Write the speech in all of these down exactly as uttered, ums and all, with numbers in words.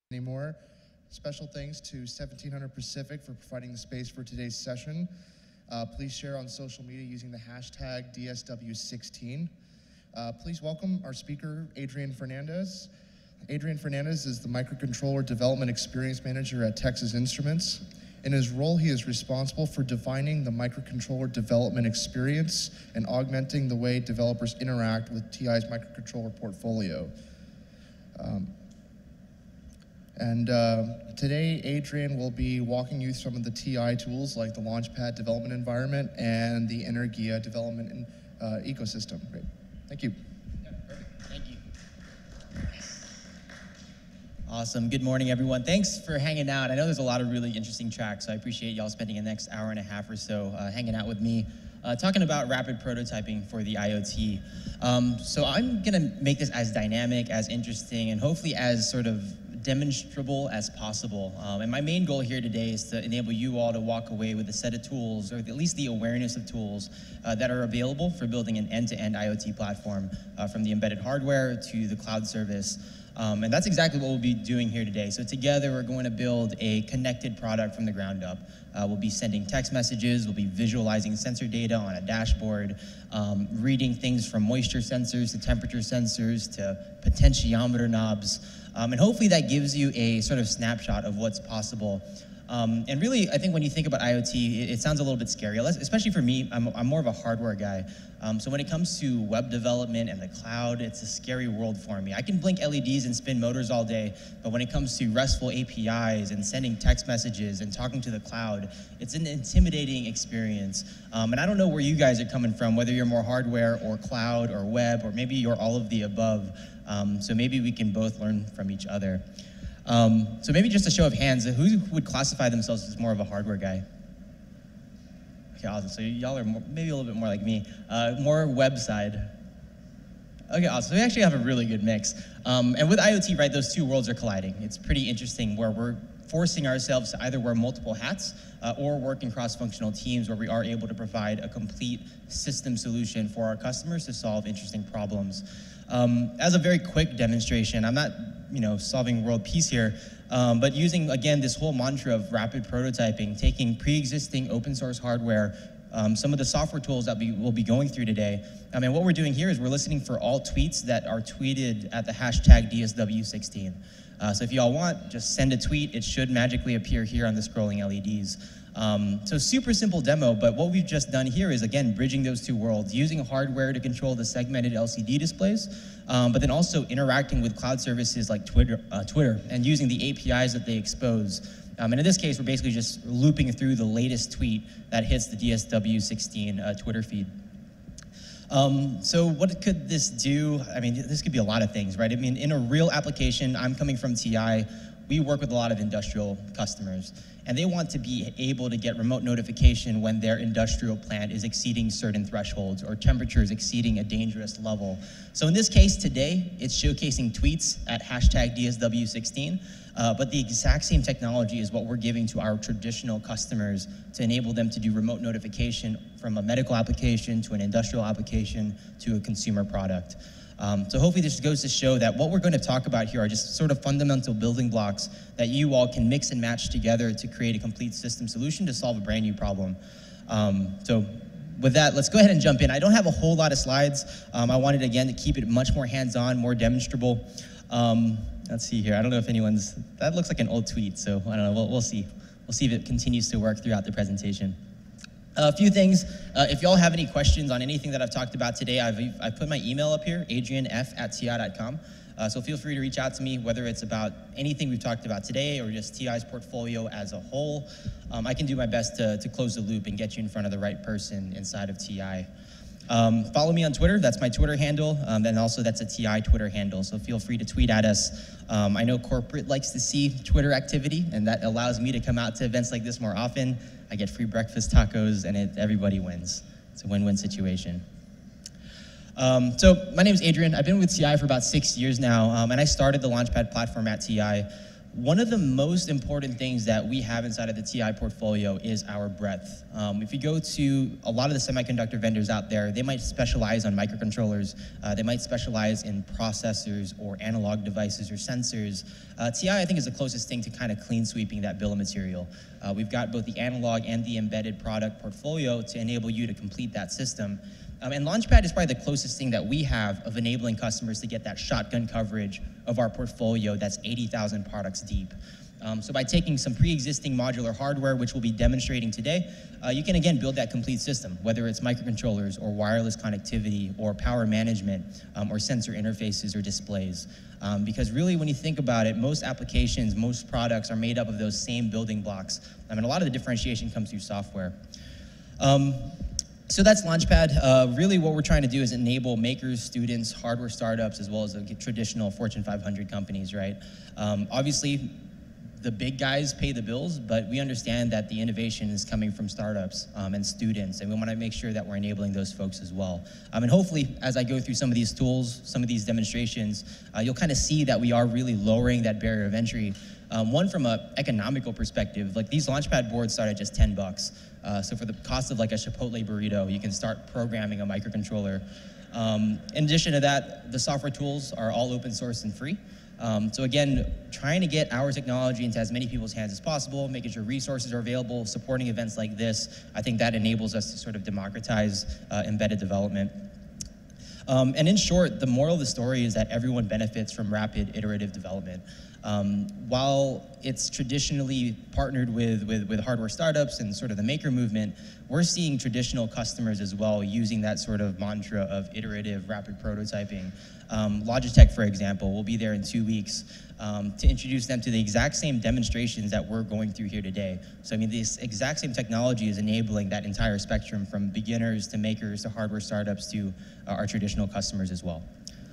anymore. Special thanks to seventeen hundred Pacific for providing the space for today's session. Uh, please share on social media using the hashtag D S W sixteen. Uh, please welcome our speaker, Adrian Fernandez. Adrian Fernandez is the Microcontroller Development Experience Manager at Texas Instruments. In his role, he is responsible for defining the microcontroller development experience and augmenting the way developers interact with T I's microcontroller portfolio. Um, And uh, today, Adrian will be walking you through some of the T I tools like the Launchpad development environment and the Energia development in, uh, ecosystem. Great. Thank you. Yeah, perfect. Thank you. Awesome. Good morning, everyone. Thanks for hanging out. I know there's a lot of really interesting tracks, so I appreciate y'all spending the next hour and a half or so uh, hanging out with me, uh, talking about rapid prototyping for the IoT. Um, so I'm going to make this as dynamic, as interesting, and hopefully as sort of demonstrable as possible. Um, and my main goal here today is to enable you all to walk away with a set of tools, or at least the awareness of tools uh, that are available for building an end-to-end IoT platform, uh, from the embedded hardware to the cloud service. Um, and that's exactly what we'll be doing here today. So together we're going to build a connected product from the ground up. Uh, we'll be sending text messages, we'll be visualizing sensor data on a dashboard, um, reading things from moisture sensors to temperature sensors to potentiometer knobs. Um, and hopefully that gives you a sort of snapshot of what's possible. Um, and really, I think when you think about IoT, it, it sounds a little bit scary, especially for me. I'm, I'm more of a hardware guy. Um, so when it comes to web development and the cloud, it's a scary world for me. I can blink L E Ds and spin motors all day, but when it comes to RESTful A P Is and sending text messages and talking to the cloud, it's an intimidating experience. Um, and I don't know where you guys are coming from, whether you're more hardware or cloud or web, or maybe you're all of the above. Um, so maybe we can both learn from each other. Um, so maybe just a show of hands, who would classify themselves as more of a hardware guy? Okay, awesome. So y'all are more, maybe a little bit more like me, uh, more web side. Okay, awesome. So we actually have a really good mix. Um, and with IoT, right, those two worlds are colliding. It's pretty interesting where we're forcing ourselves to either wear multiple hats uh, or work in cross-functional teams where we are able to provide a complete system solution for our customers to solve interesting problems. Um, as a very quick demonstration, I'm not, you know, solving world peace here, um, but using, again, this whole mantra of rapid prototyping, taking pre-existing open source hardware, um, some of the software tools that we will be going through today. I mean, what we're doing here is we're listening for all tweets that are tweeted at the hashtag D S W sixteen. Uh, so if y'all want, just send a tweet. It should magically appear here on the scrolling L E Ds. Um, so super simple demo, but what we've just done here is, again, bridging those two worlds, using hardware to control the segmented L C D displays, um, but then also interacting with cloud services like Twitter, uh, Twitter and using the A P Is that they expose. Um, and in this case, we're basically just looping through the latest tweet that hits the D S W sixteen uh, Twitter feed. Um, so what could this do? I mean, this could be a lot of things, right? I mean, in a real application, I'm coming from T I, we work with a lot of industrial customers, and they want to be able to get remote notification when their industrial plant is exceeding certain thresholds or temperatures exceeding a dangerous level. So in this case today, it's showcasing tweets at hashtag D S W sixteen, uh, but the exact same technology is what we're giving to our traditional customers to enable them to do remote notification from a medical application to an industrial application to a consumer product. Um, so hopefully this goes to show that what we're going to talk about here are just sort of fundamental building blocks that you all can mix and match together to create a complete system solution to solve a brand new problem. Um, so with that, let's go ahead and jump in. I don't have a whole lot of slides. Um, I wanted, again, to keep it much more hands-on, more demonstrable. Um, let's see here. I don't know if anyone's, that looks like an old tweet, so I don't know, we'll, we'll see. We'll see if it continues to work throughout the presentation. A few things, uh, if y'all have any questions on anything that I've talked about today, I've, I've put my email up here, adrian f at t i dot com. Uh, so feel free to reach out to me, whether it's about anything we've talked about today or just T I's portfolio as a whole. Um, I can do my best to, to close the loop and get you in front of the right person inside of T I. Um, follow me on Twitter, that's my Twitter handle, um, and also that's a T I Twitter handle, so feel free to tweet at us. Um, I know corporate likes to see Twitter activity, and that allows me to come out to events like this more often. I get free breakfast tacos, and it, everybody wins. It's a win-win situation. Um, so my name is Adrian. I've been with T I for about six years now, um, and I started the Launchpad platform at T I. One of the most important things that we have inside of the T I portfolio is our breadth. Um, if you go to a lot of the semiconductor vendors out there, they might specialize on microcontrollers, uh, they might specialize in processors or analog devices or sensors. Uh, T I, I think, is the closest thing to kind of clean sweeping that bill of material. Uh, we've got both the analog and the embedded product portfolio to enable you to complete that system. Um, and Launchpad is probably the closest thing that we have of enabling customers to get that shotgun coverage of our portfolio that's eighty thousand products deep. Um, so by taking some pre-existing modular hardware, which we'll be demonstrating today, uh, you can again build that complete system, whether it's microcontrollers or wireless connectivity or power management um, or sensor interfaces or displays. Um, because really when you think about it, most applications, most products are made up of those same building blocks. I mean, a lot of the differentiation comes through software. Um, So that's Launchpad. Uh, really what we're trying to do is enable makers, students, hardware startups, as well as the traditional Fortune five hundred companies, right? Um, obviously, the big guys pay the bills, but we understand that the innovation is coming from startups um, and students, and we want to make sure that we're enabling those folks as well. Um, and hopefully, as I go through some of these tools, some of these demonstrations, uh, you'll kind of see that we are really lowering that barrier of entry. Um, one, from an economical perspective, like these Launchpad boards start at just ten bucks. Uh, so for the cost of like a Chipotle burrito, you can start programming a microcontroller. Um, in addition to that, the software tools are all open source and free. Um, so again, trying to get our technology into as many people's hands as possible, making sure resources are available, supporting events like this, I think that enables us to sort of democratize uh, embedded development. Um, and in short, the moral of the story is that everyone benefits from rapid iterative development. Um, while it's traditionally partnered with, with, with hardware startups and sort of the maker movement, we're seeing traditional customers as well using that sort of mantra of iterative, rapid prototyping. Um, Logitech, for example, will be there in two weeks um, to introduce them to the exact same demonstrations that we're going through here today. So I mean, this exact same technology is enabling that entire spectrum from beginners to makers to hardware startups to uh, our traditional customers as well.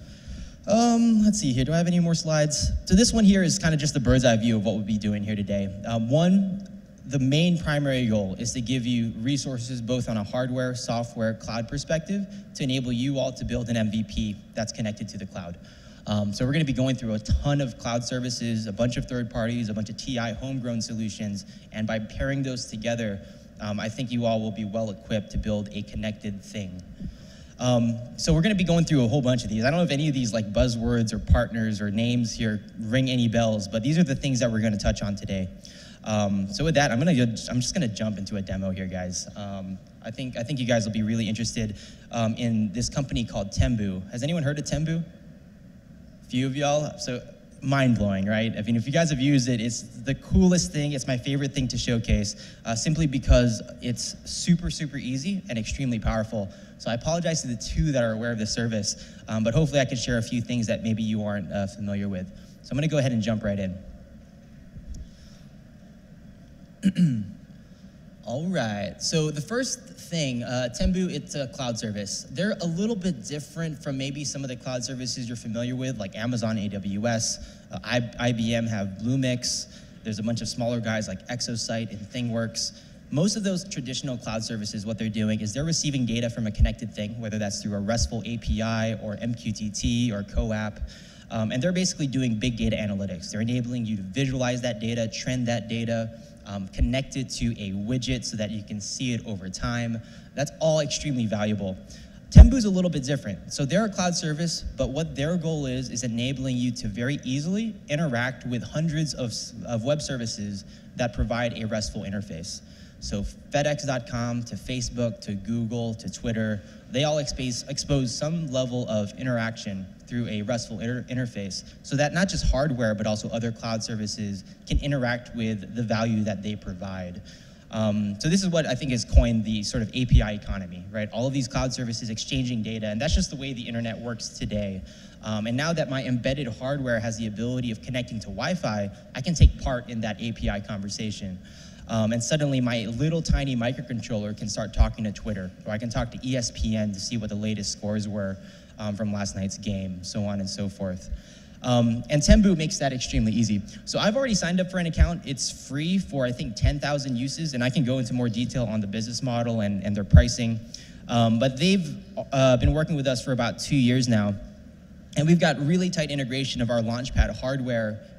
Um, let's see here, do I have any more slides? So this one here is kind of just the bird's eye view of what we'll be doing here today. Um, one, the main primary goal is to give you resources both on a hardware, software, cloud perspective to enable you all to build an M V P that's connected to the cloud. Um, so we're going to be going through a ton of cloud services, a bunch of third parties, a bunch of T I homegrown solutions, and by pairing those together, um, I think you all will be well equipped to build a connected thing. Um, so we're going to be going through a whole bunch of these. I don't know if any of these like buzzwords or partners or names here ring any bells, but these are the things that we're going to touch on today. Um, so with that, I'm going to I'm just going to jump into a demo here, guys. Um, I think I think you guys will be really interested um, in this company called Tembu. Has anyone heard of Tembu? A few of y'all. So mind-blowing, right? I mean, if you guys have used it, it's the coolest thing. It's my favorite thing to showcase, uh, simply because it's super, super easy and extremely powerful. So I apologize to the two that are aware of this service, um, but hopefully I can share a few things that maybe you aren't uh, familiar with. So I'm going to go ahead and jump right in. All right, so the first thing, uh, Tembu, it's a cloud service. They're a little bit different from maybe some of the cloud services you're familiar with, like Amazon A W S, uh, I B M have Bluemix, there's a bunch of smaller guys like Exosite and ThingWorx. Most of those traditional cloud services, what they're doing is they're receiving data from a connected thing, whether that's through a RESTful A P I or M Q T T or CoAP. Um, and they're basically doing big data analytics. They're enabling you to visualize that data, trend that data, um, connect it to a widget so that you can see it over time. That's all extremely valuable. Tembu's a little bit different. So they're a cloud service, but what their goal is, is enabling you to very easily interact with hundreds of, of web services that provide a RESTful interface. So FedEx dot com to Facebook to Google to Twitter, they all expose, expose some level of interaction through a RESTful inter interface so that not just hardware but also other cloud services can interact with the value that they provide. Um, so this is what I think is coined the sort of A P I economy, right? All of these cloud services exchanging data, and that's just the way the internet works today. Um, and now that my embedded hardware has the ability of connecting to Wi-Fi, I can take part in that A P I conversation. Um, and suddenly my little tiny microcontroller can start talking to Twitter, or I can talk to E S P N to see what the latest scores were um, from last night's game, so on and so forth. Um, and Tembu makes that extremely easy. So I've already signed up for an account. It's free for, I think, ten thousand uses, and I can go into more detail on the business model and, and their pricing. Um, but they've uh, been working with us for about two years now, and we've got really tight integration of our Launchpad hardware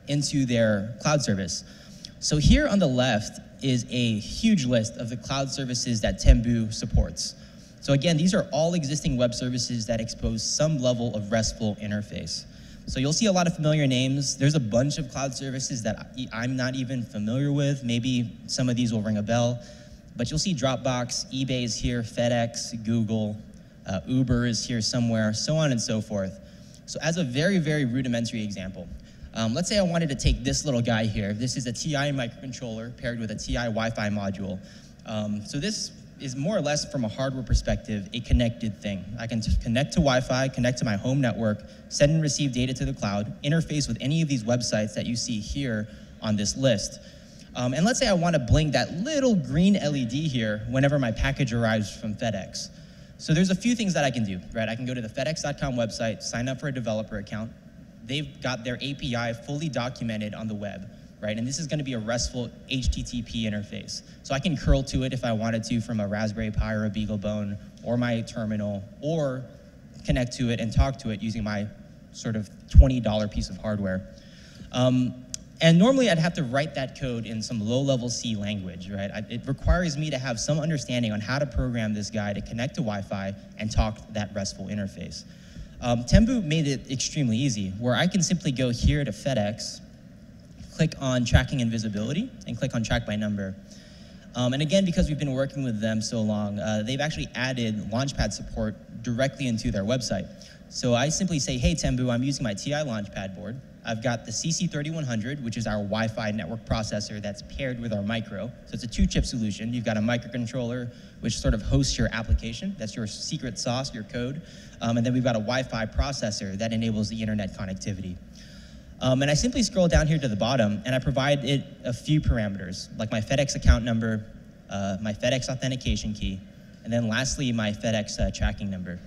into their cloud service. So here on the left is a huge list of the cloud services that Tembu supports. So again, these are all existing web services that expose some level of RESTful interface. So you'll see a lot of familiar names. There's a bunch of cloud services that I'm not even familiar with. Maybe some of these will ring a bell. But you'll see Dropbox, eBay is here, FedEx, Google, uh, Uber is here somewhere, so on and so forth. So as a very, very rudimentary example, um, let's say I wanted to take this little guy here. This is a T I microcontroller paired with a T I Wi-Fi module. Um, so this is more or less, from a hardware perspective, a connected thing. I can connect to Wi-Fi, connect to my home network, send and receive data to the cloud, interface with any of these websites that you see here on this list. Um, and let's say I want to blink that little green L E D here whenever my package arrives from FedEx. So there's a few things that I can do, right? I can go to the FedEx dot com website, sign up for a developer account. They've got their A P I fully documented on the web, right? And this is going to be a RESTful H T T P interface. So I can curl to it if I wanted to from a Raspberry Pi or a BeagleBone or my terminal, or connect to it and talk to it using my sort of twenty dollar piece of hardware. Um, and normally I'd have to write that code in some low-level C language, right? I, it requires me to have some understanding on how to program this guy to connect to Wi-Fi and talk that RESTful interface. Um, Tembu made it extremely easy, where I can simply go here to FedEx, click on tracking and visibility, and click on track by number. Um, and again, because we've been working with them so long, uh, they've actually added Launchpad support directly into their website. So I simply say, hey Tembu, I'm using my T I Launchpad board. I've got the C C thirty-one hundred, which is our Wi-Fi network processor that's paired with our micro. So it's a two-chip solution. You've got a microcontroller, which sort of hosts your application. That's your secret sauce, your code. Um, and then we've got a Wi-Fi processor that enables the internet connectivity. Um, and I simply scroll down here to the bottom, and I provide it a few parameters, like my FedEx account number, uh, my FedEx authentication key, and then lastly, my FedEx uh, tracking number.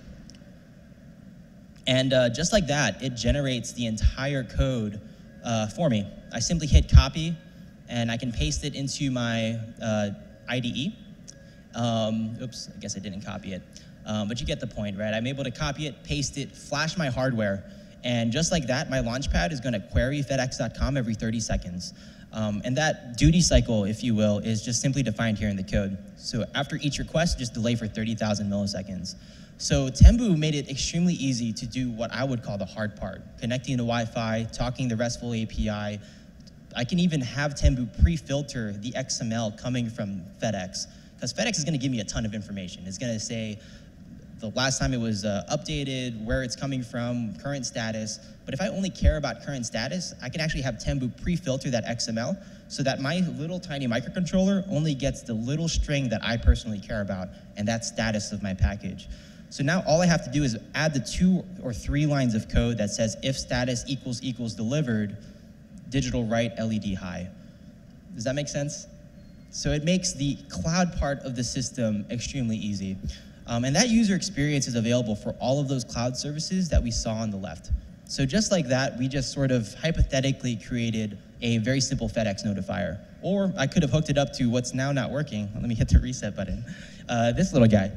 And uh, just like that, it generates the entire code uh, for me. I simply hit copy, and I can paste it into my uh, I D E. Um, oops, I guess I didn't copy it. Um, but you get the point, right? I'm able to copy it, paste it, flash my hardware, and just like that, my Launchpad is going to query FedEx dot com every thirty seconds. Um, and that duty cycle, if you will, is just simply defined here in the code. So after each request, just delay for thirty thousand milliseconds. So Tembu made it extremely easy to do what I would call the hard part, connecting to Wi-Fi, talking the RESTful A P I. I can even have Tembu pre-filter the X M L coming from FedEx, because FedEx is going to give me a ton of information. It's going to say the last time it was uh, updated, where it's coming from, current status. But if I only care about current status, I can actually have Tembu pre-filter that X M L so that my little tiny microcontroller only gets the little string that I personally care about, and that's status of my package. So now all I have to do is add the two or three lines of code that says if status equals equals delivered, digital write L E D high. Does that make sense? So it makes the cloud part of the system extremely easy. Um, and that user experience is available for all of those cloud services that we saw on the left. So just like that, we just sort of hypothetically created a very simple FedEx notifier. Or I could have hooked it up to what's now not working. Let me hit the reset button. Uh, this little guy.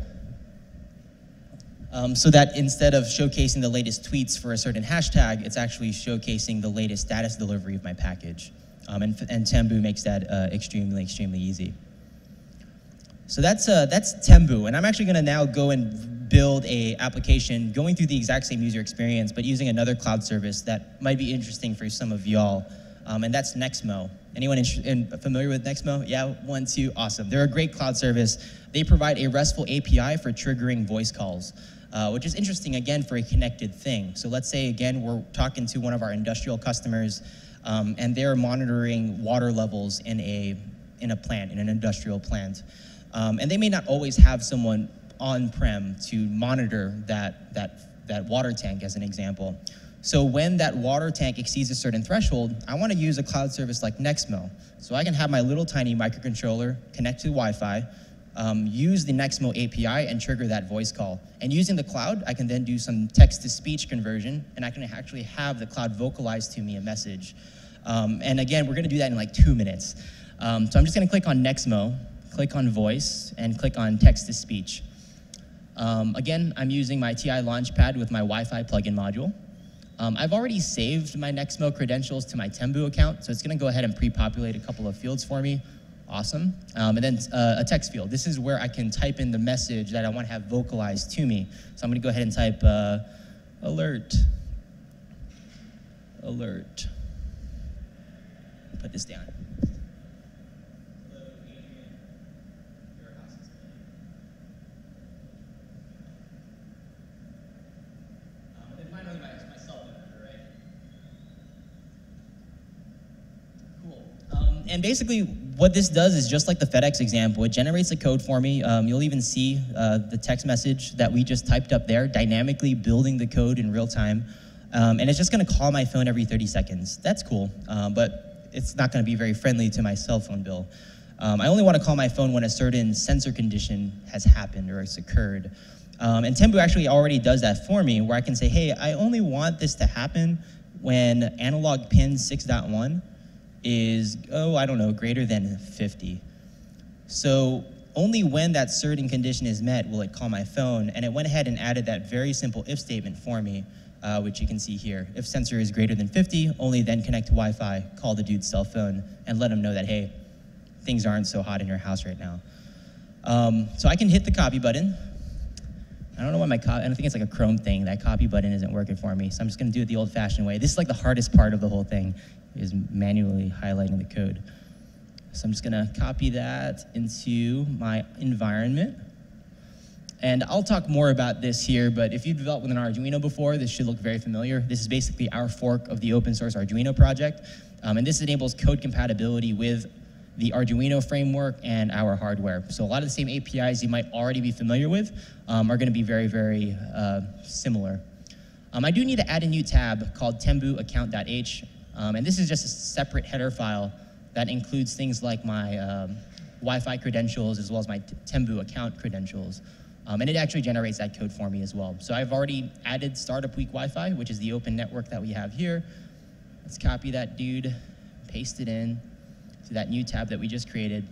Um, so that instead of showcasing the latest tweets for a certain hashtag, it's actually showcasing the latest status delivery of my package. Um, and, and Tembu makes that uh, extremely, extremely easy. So that's, uh, that's Tembu, and I'm actually going to now go and build a application going through the exact same user experience, but using another cloud service that might be interesting for some of y'all, um, and that's Nexmo. Anyone in, in, familiar with Nexmo? Yeah, one, two, awesome. They're a great cloud service. They provide a RESTful A P I for triggering voice calls, uh, which is interesting, again, for a connected thing. So let's say, again, we're talking to one of our industrial customers, um, and they're monitoring water levels in a, in a plant, in an industrial plant. Um, and they may not always have someone on-prem to monitor that, that, that water tank, as an example. So when that water tank exceeds a certain threshold, I want to use a cloud service like Nexmo. So I can have my little tiny microcontroller connect to Wi-Fi, um, use the Nexmo A P I, and trigger that voice call. And using the cloud, I can then do some text-to-speech conversion, and I can actually have the cloud vocalize to me a message. Um, and again, we're going to do that in like two minutes. Um, so I'm just going to click on Nexmo, click on voice, and click on text-to-speech. Um, again, I'm using my T I Launchpad with my Wi-Fi plugin module. Um, I've already saved my Nexmo credentials to my Tembu account, so it's going to go ahead and pre-populate a couple of fields for me. Awesome. Um, and then uh, a text field. This is where I can type in the message that I want to have vocalized to me. So I'm going to go ahead and type uh, alert, alert. Put this down. And basically, what this does is just like the FedEx example. It generates the code for me. Um, you'll even see uh, the text message that we just typed up there, dynamically building the code in real time. Um, and it's just going to call my phone every thirty seconds. That's cool, um, but it's not going to be very friendly to my cell phone bill. Um, I only want to call my phone when a certain sensor condition has happened or has occurred. Um, and Tembu actually already does that for me, where I can say, hey, I only want this to happen when analog pin six point one is, oh, I don't know, greater than fifty. So only when that certain condition is met will it call my phone, and it went ahead and added that very simple if statement for me, uh, which you can see here. If sensor is greater than fifty, only then connect to Wi-Fi, call the dude's cell phone, and let him know that, hey, things aren't so hot in your house right now. Um, so I can hit the copy button. I don't know why my copy, I don't think it's like a Chrome thing, that copy button isn't working for me, so I'm just gonna do it the old-fashioned way. This is like the hardest part of the whole thing, is manually highlighting the code. So I'm just gonna copy that into my environment. And I'll talk more about this here, but if you've developed with an Arduino before, this should look very familiar. This is basically our fork of the open source Arduino project. Um, and this enables code compatibility with the Arduino framework and our hardware. So a lot of the same A P Is you might already be familiar with um, are gonna be very, very uh, similar. Um, I do need to add a new tab called tembu account.h. Um, and this is just a separate header file that includes things like my um, Wi-Fi credentials as well as my Tembu account credentials. Um, and it actually generates that code for me as well. So I've already added Startup Week Wi-Fi, which is the open network that we have here. Let's copy that dude, paste it in to that new tab that we just created.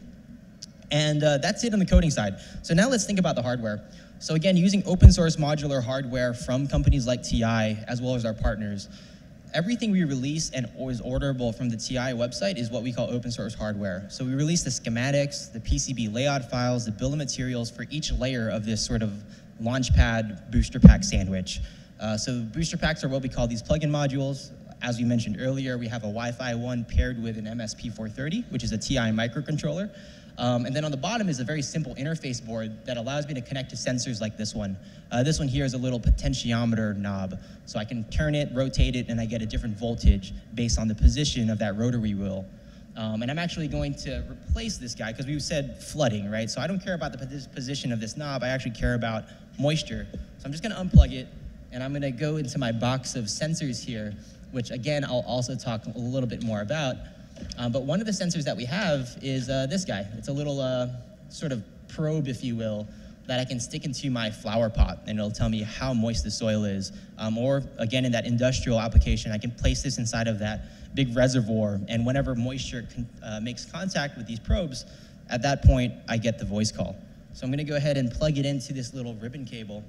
And uh, that's it on the coding side. So now let's think about the hardware. So again, using open source modular hardware from companies like T I, as well as our partners, everything we release and is orderable from the T I website is what we call open source hardware. So we release the schematics, the P C B layout files, the bill of materials for each layer of this sort of launchpad booster pack sandwich. Uh, so booster packs are what we call these plugin modules. As we mentioned earlier, we have a Wi-Fi one paired with an M S P four thirty, which is a T I microcontroller. Um, and then on the bottom is a very simple interface board that allows me to connect to sensors like this one. Uh, this one here is a little potentiometer knob. So I can turn it, rotate it, and I get a different voltage based on the position of that rotary wheel. Um, and I'm actually going to replace this guy because we said flooding, right? So I don't care about the position of this knob. I actually care about moisture. So I'm just going to unplug it, and I'm going to go into my box of sensors here, which again, I'll also talk a little bit more about. Um, but one of the sensors that we have is uh, this guy. It's a little uh, sort of probe, if you will, that I can stick into my flower pot, and it'll tell me how moist the soil is. Um, or again, in that industrial application, I can place this inside of that big reservoir, and whenever moisture con uh, makes contact with these probes, at that point, I get the voice call. So I'm gonna go ahead and plug it into this little ribbon cable.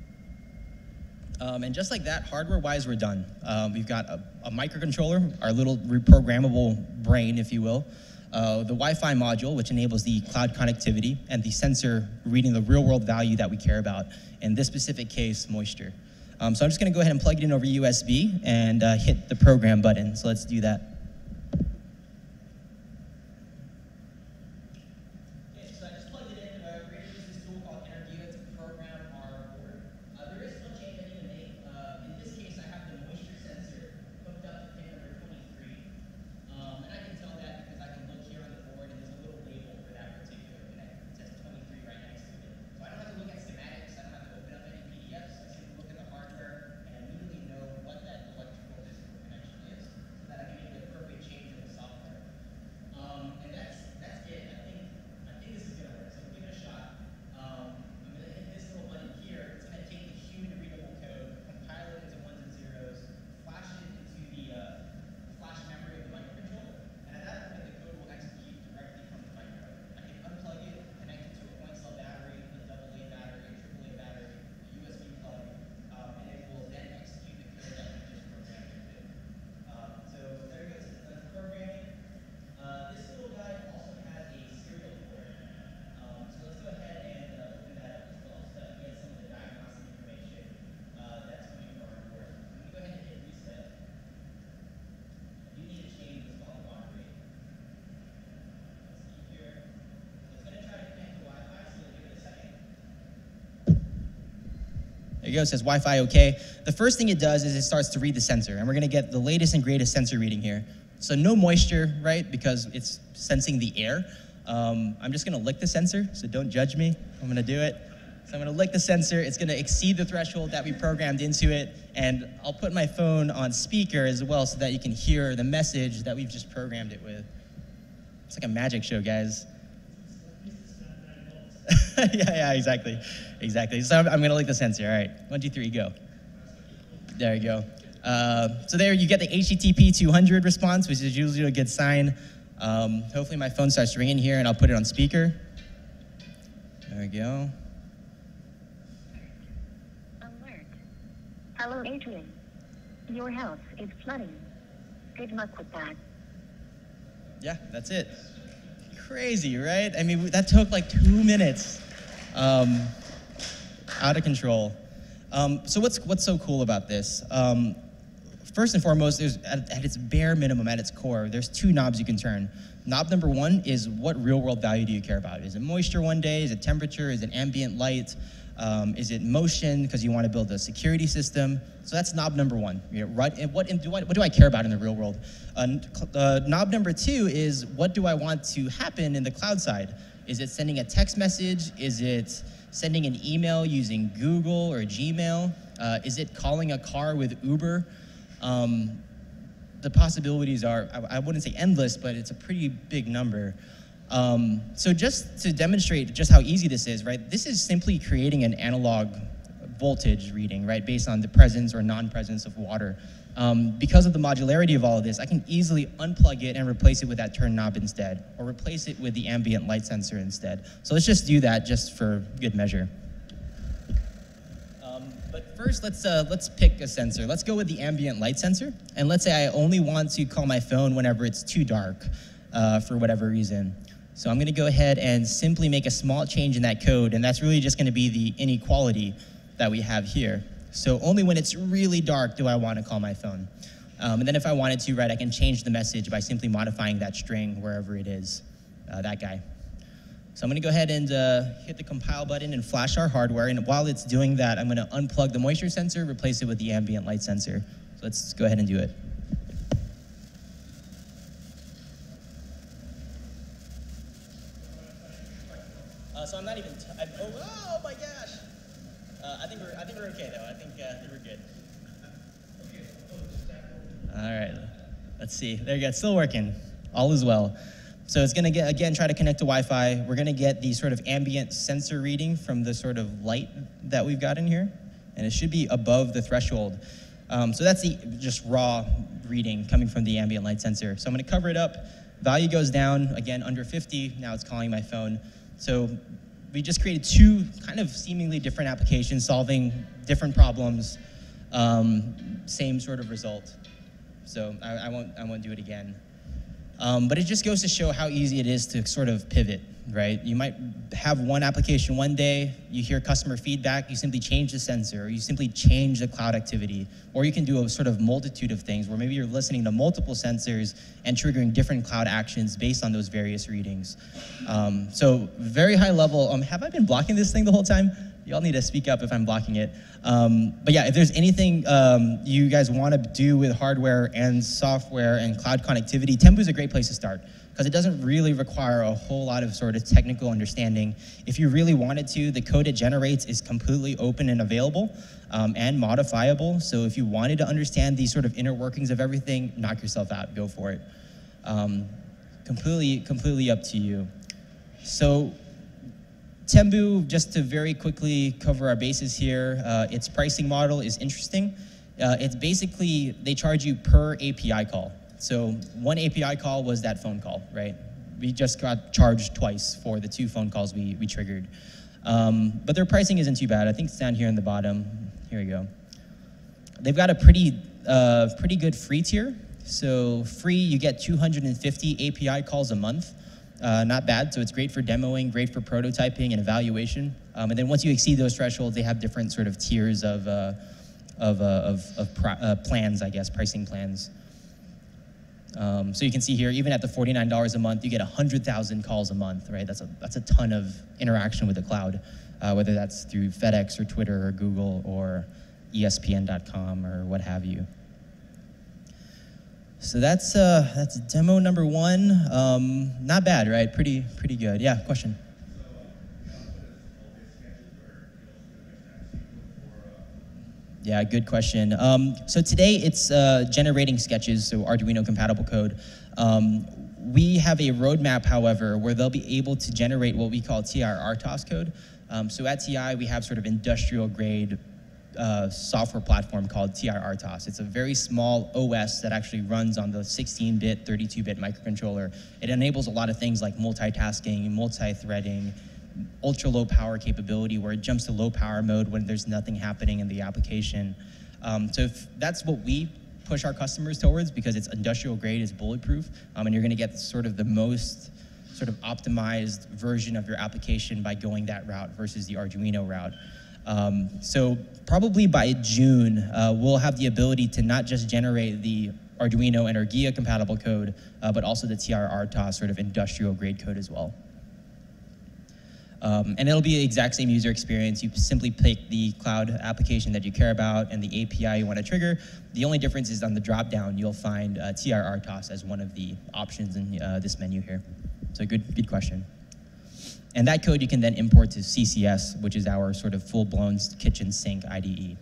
Um, and just like that, hardware-wise, we're done. Um, we've got a, a microcontroller, our little reprogrammable brain, if you will, uh, the Wi-Fi module, which enables the cloud connectivity, and the sensor reading the real-world value that we care about, in this specific case, moisture. Um, so I'm just going to go ahead and plug it in over U S B and uh, hit the program button. So let's do that. you go. It says Wi-Fi okay. The first thing it does is it starts to read the sensor, and we're gonna get the latest and greatest sensor reading here. So no moisture, right, because it's sensing the air. Um, I'm just gonna lick the sensor, so don't judge me. I'm gonna do it. So I'm gonna lick the sensor. It's gonna exceed the threshold that we programmed into it, and I'll put my phone on speaker as well so that you can hear the message that we've just programmed it with. It's like a magic show, guys. yeah, yeah, exactly, exactly. So I'm, I'm gonna lick the sensor. All right, one, two, three, go. There you go. Uh, so there you get the H T T P two hundred response, which is usually a good sign. Um, hopefully my phone starts ringing here, and I'll put it on speaker. There we go. Alert. Hello, Adrian. Your house is flooding. Good luck with that. Yeah, that's it. Crazy, right? I mean, that took like two minutes. Um, out of control. Um, so what's what's so cool about this? Um, first and foremost, there's at, at its bare minimum, at its core, there's two knobs you can turn. Knob number one is what real-world value do you care about? Is it moisture one day? Is it temperature? Is it ambient light? Um, is it motion because you want to build a security system? So that's knob number one. You know, right, and what, and do I, what do I care about in the real world? Uh, uh, knob number two is what do I want to happen in the cloud side? Is it sending a text message? Is it sending an email using Google or Gmail? Uh, is it calling a car with Uber? Um, the possibilities are, I, I wouldn't say endless, but it's a pretty big number. Um, so just to demonstrate just how easy this is, right, this is simply creating an analog voltage reading, right, based on the presence or non-presence of water. Um, because of the modularity of all of this, I can easily unplug it and replace it with that turn knob instead, or replace it with the ambient light sensor instead. So let's just do that just for good measure. Um, but first, let's, uh, let's pick a sensor. Let's go with the ambient light sensor, and let's say I only want to call my phone whenever it's too dark uh, for whatever reason. So I'm gonna go ahead and simply make a small change in that code, and that's really just gonna be the inequality that we have here. So only when it's really dark do I wanna call my phone. Um, and then if I wanted to, right, I can change the message by simply modifying that string wherever it is, uh, that guy. So I'm gonna go ahead and uh, hit the compile button and flash our hardware, and while it's doing that, I'm gonna unplug the moisture sensor, replace it with the ambient light sensor. So let's go ahead and do it. Uh, so I'm not even, t I'm, oh, oh my gosh. Uh, I think we're, I think we're okay though. I think, uh, I think we're good. All right, let's see. There you go, it's still working. All is well. So it's gonna get, again, try to connect to Wi-Fi. We're gonna get the sort of ambient sensor reading from the sort of light that we've got in here, and it should be above the threshold. Um, so that's the just raw reading coming from the ambient light sensor. So I'm gonna cover it up. Value goes down, again, under fifty. Now it's calling my phone. So we just created two kind of seemingly different applications solving different problems, um, same sort of result. So I, I, won't, I won't do it again. Um, but it just goes to show how easy it is to sort of pivot, right? You might have one application one day, you hear customer feedback, you simply change the sensor, or you simply change the cloud activity, or you can do a sort of multitude of things where maybe you're listening to multiple sensors and triggering different cloud actions based on those various readings. Um, so very high level, um, have I been blocking this thing the whole time? Y'all need to speak up if I'm blocking it. Um, but yeah, if there's anything um, you guys want to do with hardware and software and cloud connectivity, Tembu is a great place to start because it doesn't really require a whole lot of sort of technical understanding. If you really wanted to, the code it generates is completely open and available um, and modifiable. So if you wanted to understand these sort of inner workings of everything, knock yourself out, go for it. Um, completely, completely up to you. So Tembu, just to very quickly cover our bases here, uh, its pricing model is interesting. Uh, it's basically, they charge you per A P I call. So one A P I call was that phone call, right? We just got charged twice for the two phone calls we, we triggered. Um, but their pricing isn't too bad. I think it's down here in the bottom. Here we go. They've got a pretty, uh, pretty good free tier. So free, you get two hundred fifty A P I calls a month. Uh, not bad, so it's great for demoing, great for prototyping and evaluation. Um, and then once you exceed those thresholds, they have different sort of tiers of, uh, of, uh, of, of pr uh, plans, I guess, pricing plans. Um, so you can see here, even at the forty-nine dollars a month, you get one hundred thousand calls a month, right? That's a, that's a ton of interaction with the cloud. uh, whether that's through FedEx or Twitter or Google or E S P N dot com or what have you. So that's uh, that's demo number one. Um, not bad, right? Pretty pretty good. Yeah, question. Yeah, good question. Um, so today it's uh, generating sketches, so Arduino compatible code. Um, we have a roadmap, however, where they'll be able to generate what we call T I R T O S code. Um, so at T I, we have sort of industrial grade uh, software platform called T I R T O S. It's a very small O S that actually runs on the sixteen bit, thirty-two bit microcontroller. It enables a lot of things like multitasking, multi-threading, ultra low power capability where it jumps to low power mode when there's nothing happening in the application. Um, so if that's what we push our customers towards, because it's industrial grade, it's bulletproof, um, and you're gonna get sort of the most sort of optimized version of your application by going that route versus the Arduino route. Um, so probably by June, uh, we'll have the ability to not just generate the Arduino and Energia compatible code, uh, but also the T I R T O S sort of industrial grade code as well. Um, and it'll be the exact same user experience. You simply pick the cloud application that you care about and the A P I you want to trigger. The only difference is on the drop-down, you'll find uh, T I R T O S as one of the options in uh, this menu here. So good, good question. And that code you can then import to C C S, which is our sort of full-blown kitchen sink I D E.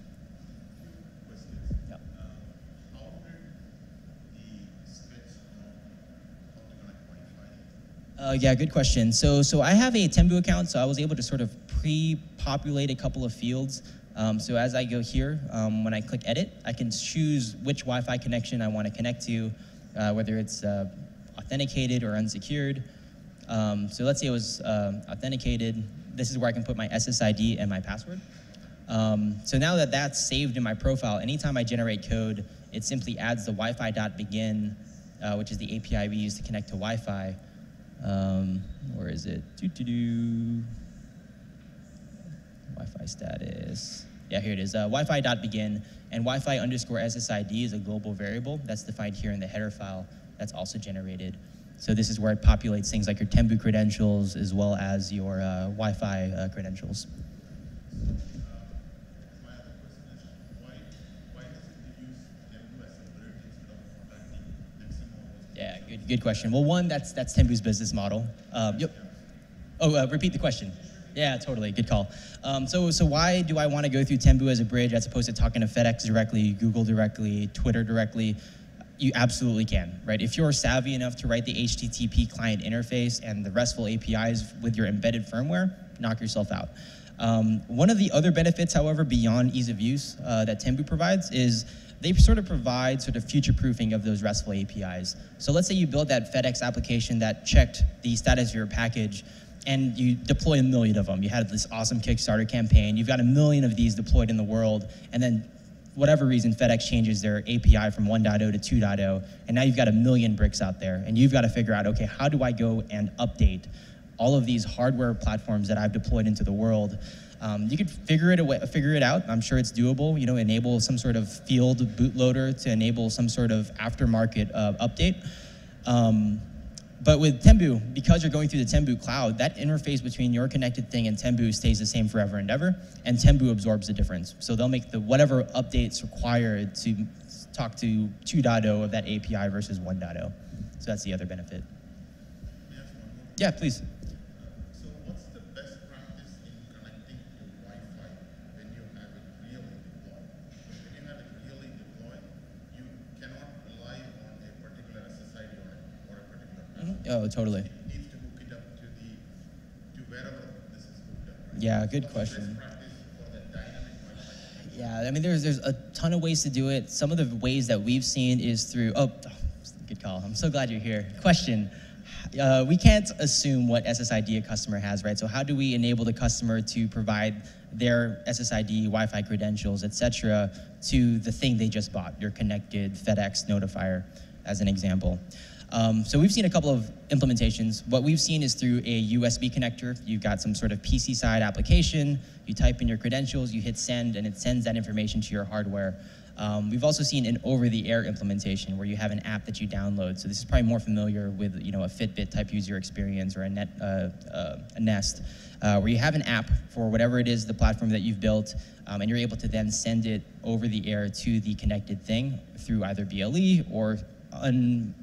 Uh, yeah, good question. So, so I have a Tembu account, so I was able to sort of pre-populate a couple of fields. Um, so as I go here, um, when I click edit, I can choose which Wi-Fi connection I want to connect to, uh, whether it's uh, authenticated or unsecured. Um, so let's say it was uh, authenticated. This is where I can put my S S I D and my password. Um, so now that that's saved in my profile, anytime I generate code, it simply adds the Wi-Fi.begin, uh, which is the A P I we use to connect to Wi-Fi. Um, where is it? Doo -doo -doo. Wi-Fi status. Yeah, here it is. Uh, Wi-Fi.begin and Wi-Fi underscore S S I D is a global variable that's defined here in the header file that's also generated. So this is where it populates things like your Tembu credentials as well as your uh, Wi-Fi uh, credentials. Yeah, good, good question. Well, one, that's that's Tembu's business model. Um, yep. Oh, uh, repeat the question. Yeah, totally. Good call. Um, so, so why do I want to go through Tembu as a bridge as opposed to talking to FedEx directly, Google directly, Twitter directly? You absolutely can, right? If you're savvy enough to write the H T T P client interface and the RESTful A P Is with your embedded firmware, knock yourself out. Um, one of the other benefits, however, beyond ease of use uh, that Tembu provides is they sort of provide sort of future-proofing of those RESTful A P Is. So let's say you build that FedEx application that checked the status of your package and you deploy a million of them. You had this awesome Kickstarter campaign. You've got a million of these deployed in the world, and then whatever reason, FedEx changes their A P I from one point oh to two point oh, and now you've got a million bricks out there, and you've got to figure out, okay, how do I go and update all of these hardware platforms that I've deployed into the world? Um, you could figure it away, figure it out. I'm sure it's doable. You know, enable some sort of field bootloader to enable some sort of aftermarket uh, update. Um, but with Tembu, because you're going through the Tembu cloud, that interface between your connected thing and Tembu stays the same forever and ever, and Tembu absorbs the difference. So they'll make the whatever updates required to talk to two point oh of that A P I versus one point oh. So that's the other benefit. Yeah, please. Oh, totally. It needs to hook it up to the to wherever this is hooked up. Right? Yeah, good What's question. the best practice for that dynamic Wi-Fi? Yeah, I mean, there's there's a ton of ways to do it. Some of the ways that we've seen is through. Oh, good call. I'm so glad you're here. Question. Uh, we can't assume what S S I D a customer has, right? So how do we enable the customer to provide their S S I D, Wi-Fi credentials, et cetera, to the thing they just bought, your connected FedEx notifier, as an example? Um, so we've seen a couple of implementations. What we've seen is through a U S B connector. You've got some sort of P C side application, you type in your credentials, you hit send, and it sends that information to your hardware. Um, we've also seen an over-the-air implementation where you have an app that you download. So this is probably more familiar with, you know, a Fitbit type user experience or a, net, uh, uh, a Nest, uh, where you have an app for whatever it is, the platform that you've built, um, and you're able to then send it over the air to the connected thing through either B L E or un,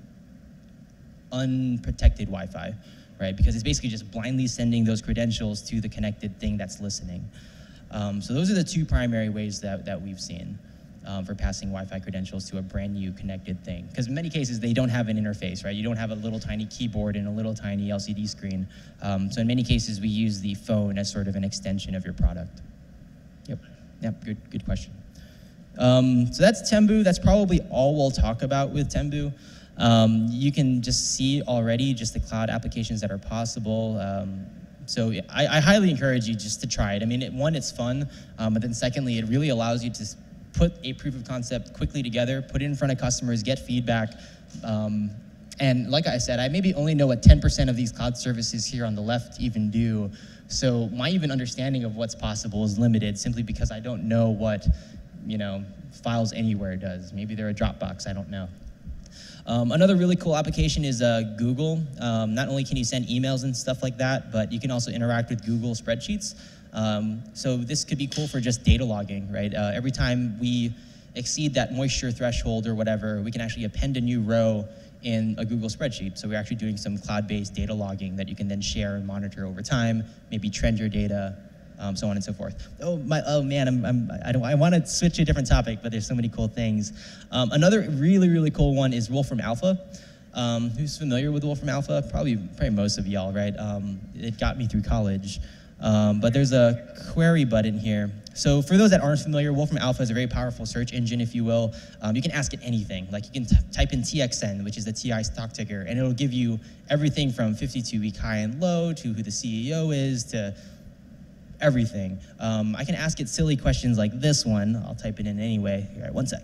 unprotected Wi-Fi, right? Because it's basically just blindly sending those credentials to the connected thing that's listening. Um, so those are the two primary ways that, that we've seen. Um, for passing Wi-Fi credentials to a brand new connected thing. Because in many cases, they don't have an interface, right? You don't have a little tiny keyboard and a little tiny L C D screen. Um, so in many cases, we use the phone as sort of an extension of your product. Yep, yep, good, good question. Um, so that's Tembu. That's probably all we'll talk about with Tembu. Um, you can just see already just the cloud applications that are possible. Um, So I, I highly encourage you just to try it. I mean, it, one, it's fun, um, but then secondly, it really allows you to put a proof of concept quickly together, put it in front of customers, get feedback. Um, and like I said, I maybe only know what ten percent of these cloud services here on the left even do. So my even understanding of what's possible is limited simply because I don't know what, you know, Files Anywhere does. Maybe they're a Dropbox, I don't know. Um, another really cool application is uh, Google. Um, not only can you send emails and stuff like that, but you can also interact with Google spreadsheets. Um, so this could be cool for just data logging, right? Uh, every time we exceed that moisture threshold or whatever, we can actually append a new row in a Google spreadsheet. So we're actually doing some cloud-based data logging that you can then share and monitor over time, maybe trend your data, um, so on and so forth. Oh, my, oh man, I'm, I'm, I, don't, I want to switch to a different topic, but there's so many cool things. Um, another really, really cool one is Wolfram Alpha. Um, who's familiar with Wolfram Alpha? Probably, probably most of y'all, right? Um, it got me through college. Um, but there's a query button here. So for those that aren't familiar, Wolfram Alpha is a very powerful search engine, if you will. Um, you can ask it anything. Like you can t type in T X N, which is the T I stock ticker, and it'll give you everything from fifty-two week high and low to who the C E O is to everything. Um, I can ask it silly questions like this one. I'll type it in anyway. All right, one sec.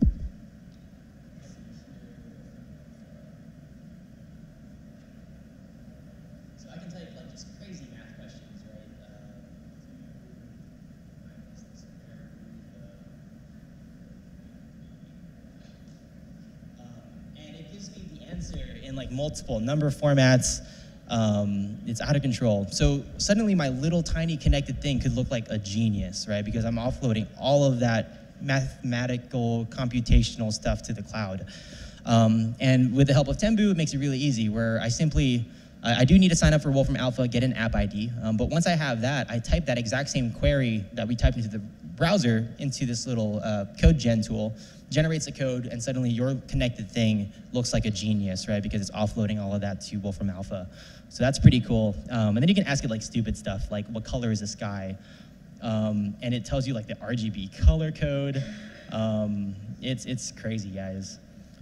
Like multiple number formats, um, it's out of control. So suddenly my little tiny connected thing could look like a genius, right? Because I'm offloading all of that mathematical, computational stuff to the cloud. Um, and with the help of Tembu, it makes it really easy, where I simply, I, I do need to sign up for Wolfram Alpha, get an app I D, um, but once I have that, I type that exact same query that we typed into the browser into this little uh, code gen tool, generates a code, and suddenly your connected thing looks like a genius, right? Because it's offloading all of that to Wolfram Alpha. So that's pretty cool. Um, and then you can ask it like stupid stuff, like what color is the sky? Um, and it tells you like the R G B color code. Um, it's, it's crazy, guys.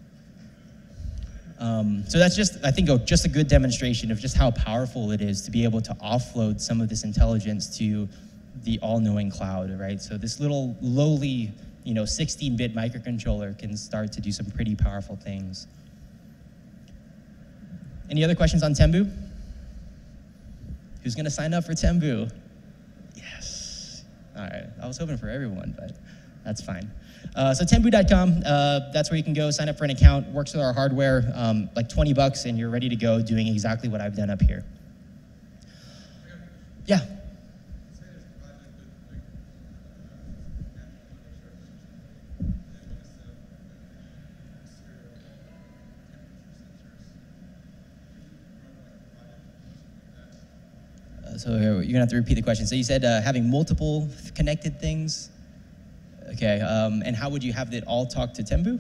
Um, so that's just, I think, oh, just a good demonstration of just how powerful it is to be able to offload some of this intelligence to the all-knowing cloud, right? So this little lowly, you know, sixteen bit microcontroller can start to do some pretty powerful things. Any other questions on Tembu? Who's gonna sign up for Tembu? Yes. All right, I was hoping for everyone, but that's fine. Uh, so tembu dot com, uh, that's where you can go sign up for an account, works with our hardware, um, like twenty bucks, and you're ready to go doing exactly what I've done up here. Yeah. So you're gonna have to repeat the question. So you said uh, having multiple connected things. Okay, um, and how would you have it all talk to Tembu?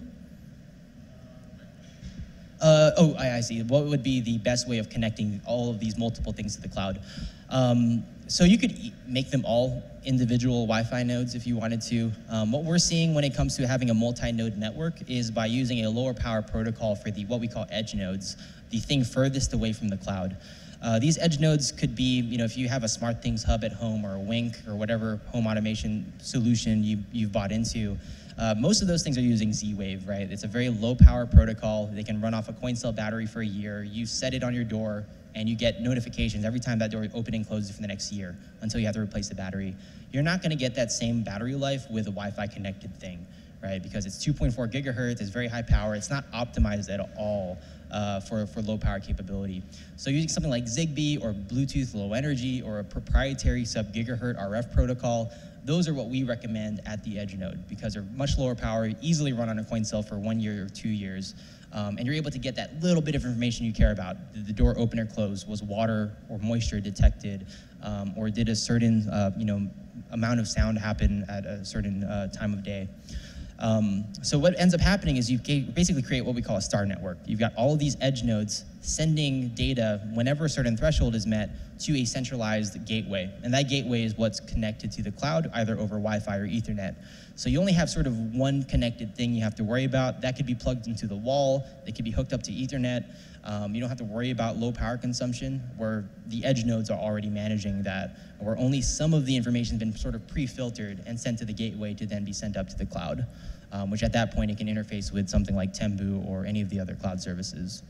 Uh, oh, I, I see. What would be the best way of connecting all of these multiple things to the cloud? Um, so you could e make them all individual Wi-Fi nodes if you wanted to. Um, what we're seeing when it comes to having a multi-node network is by using a lower power protocol for the what we call edge nodes, the thing furthest away from the cloud. Uh, these edge nodes could be, you know, if you have a SmartThings hub at home or a Wink or whatever home automation solution you, you've bought into, uh, most of those things are using Z-Wave, right? It's a very low power protocol. They can run off a coin cell battery for a year. You set it on your door and you get notifications every time that door opens and closes for the next year until you have to replace the battery. You're not gonna get that same battery life with a Wi-Fi connected thing, right? Because it's two point four gigahertz, it's very high power, it's not optimized at all uh, for, for low power capability. So using something like Zigbee or Bluetooth Low Energy or a proprietary sub gigahertz R F protocol, those are what we recommend at the edge node because they're much lower power, easily run on a coin cell for one year or two years. Um, and you're able to get that little bit of information you care about. Did the door open or close? Was water or moisture detected? Um, or did a certain uh, you know, amount of sound happen at a certain uh, time of day? Um, so what ends up happening is you basically create what we call a star network. You've got all of these edge nodes sending data whenever a certain threshold is met to a centralized gateway. And that gateway is what's connected to the cloud, either over Wi-Fi or Ethernet. So you only have sort of one connected thing you have to worry about. That could be plugged into the wall. It could be hooked up to Ethernet. Um, you don't have to worry about low power consumption, where the edge nodes are already managing that, where only some of the information has been sort of pre-filtered and sent to the gateway to then be sent up to the cloud, um, which at that point it can interface with something like Tembu or any of the other cloud services.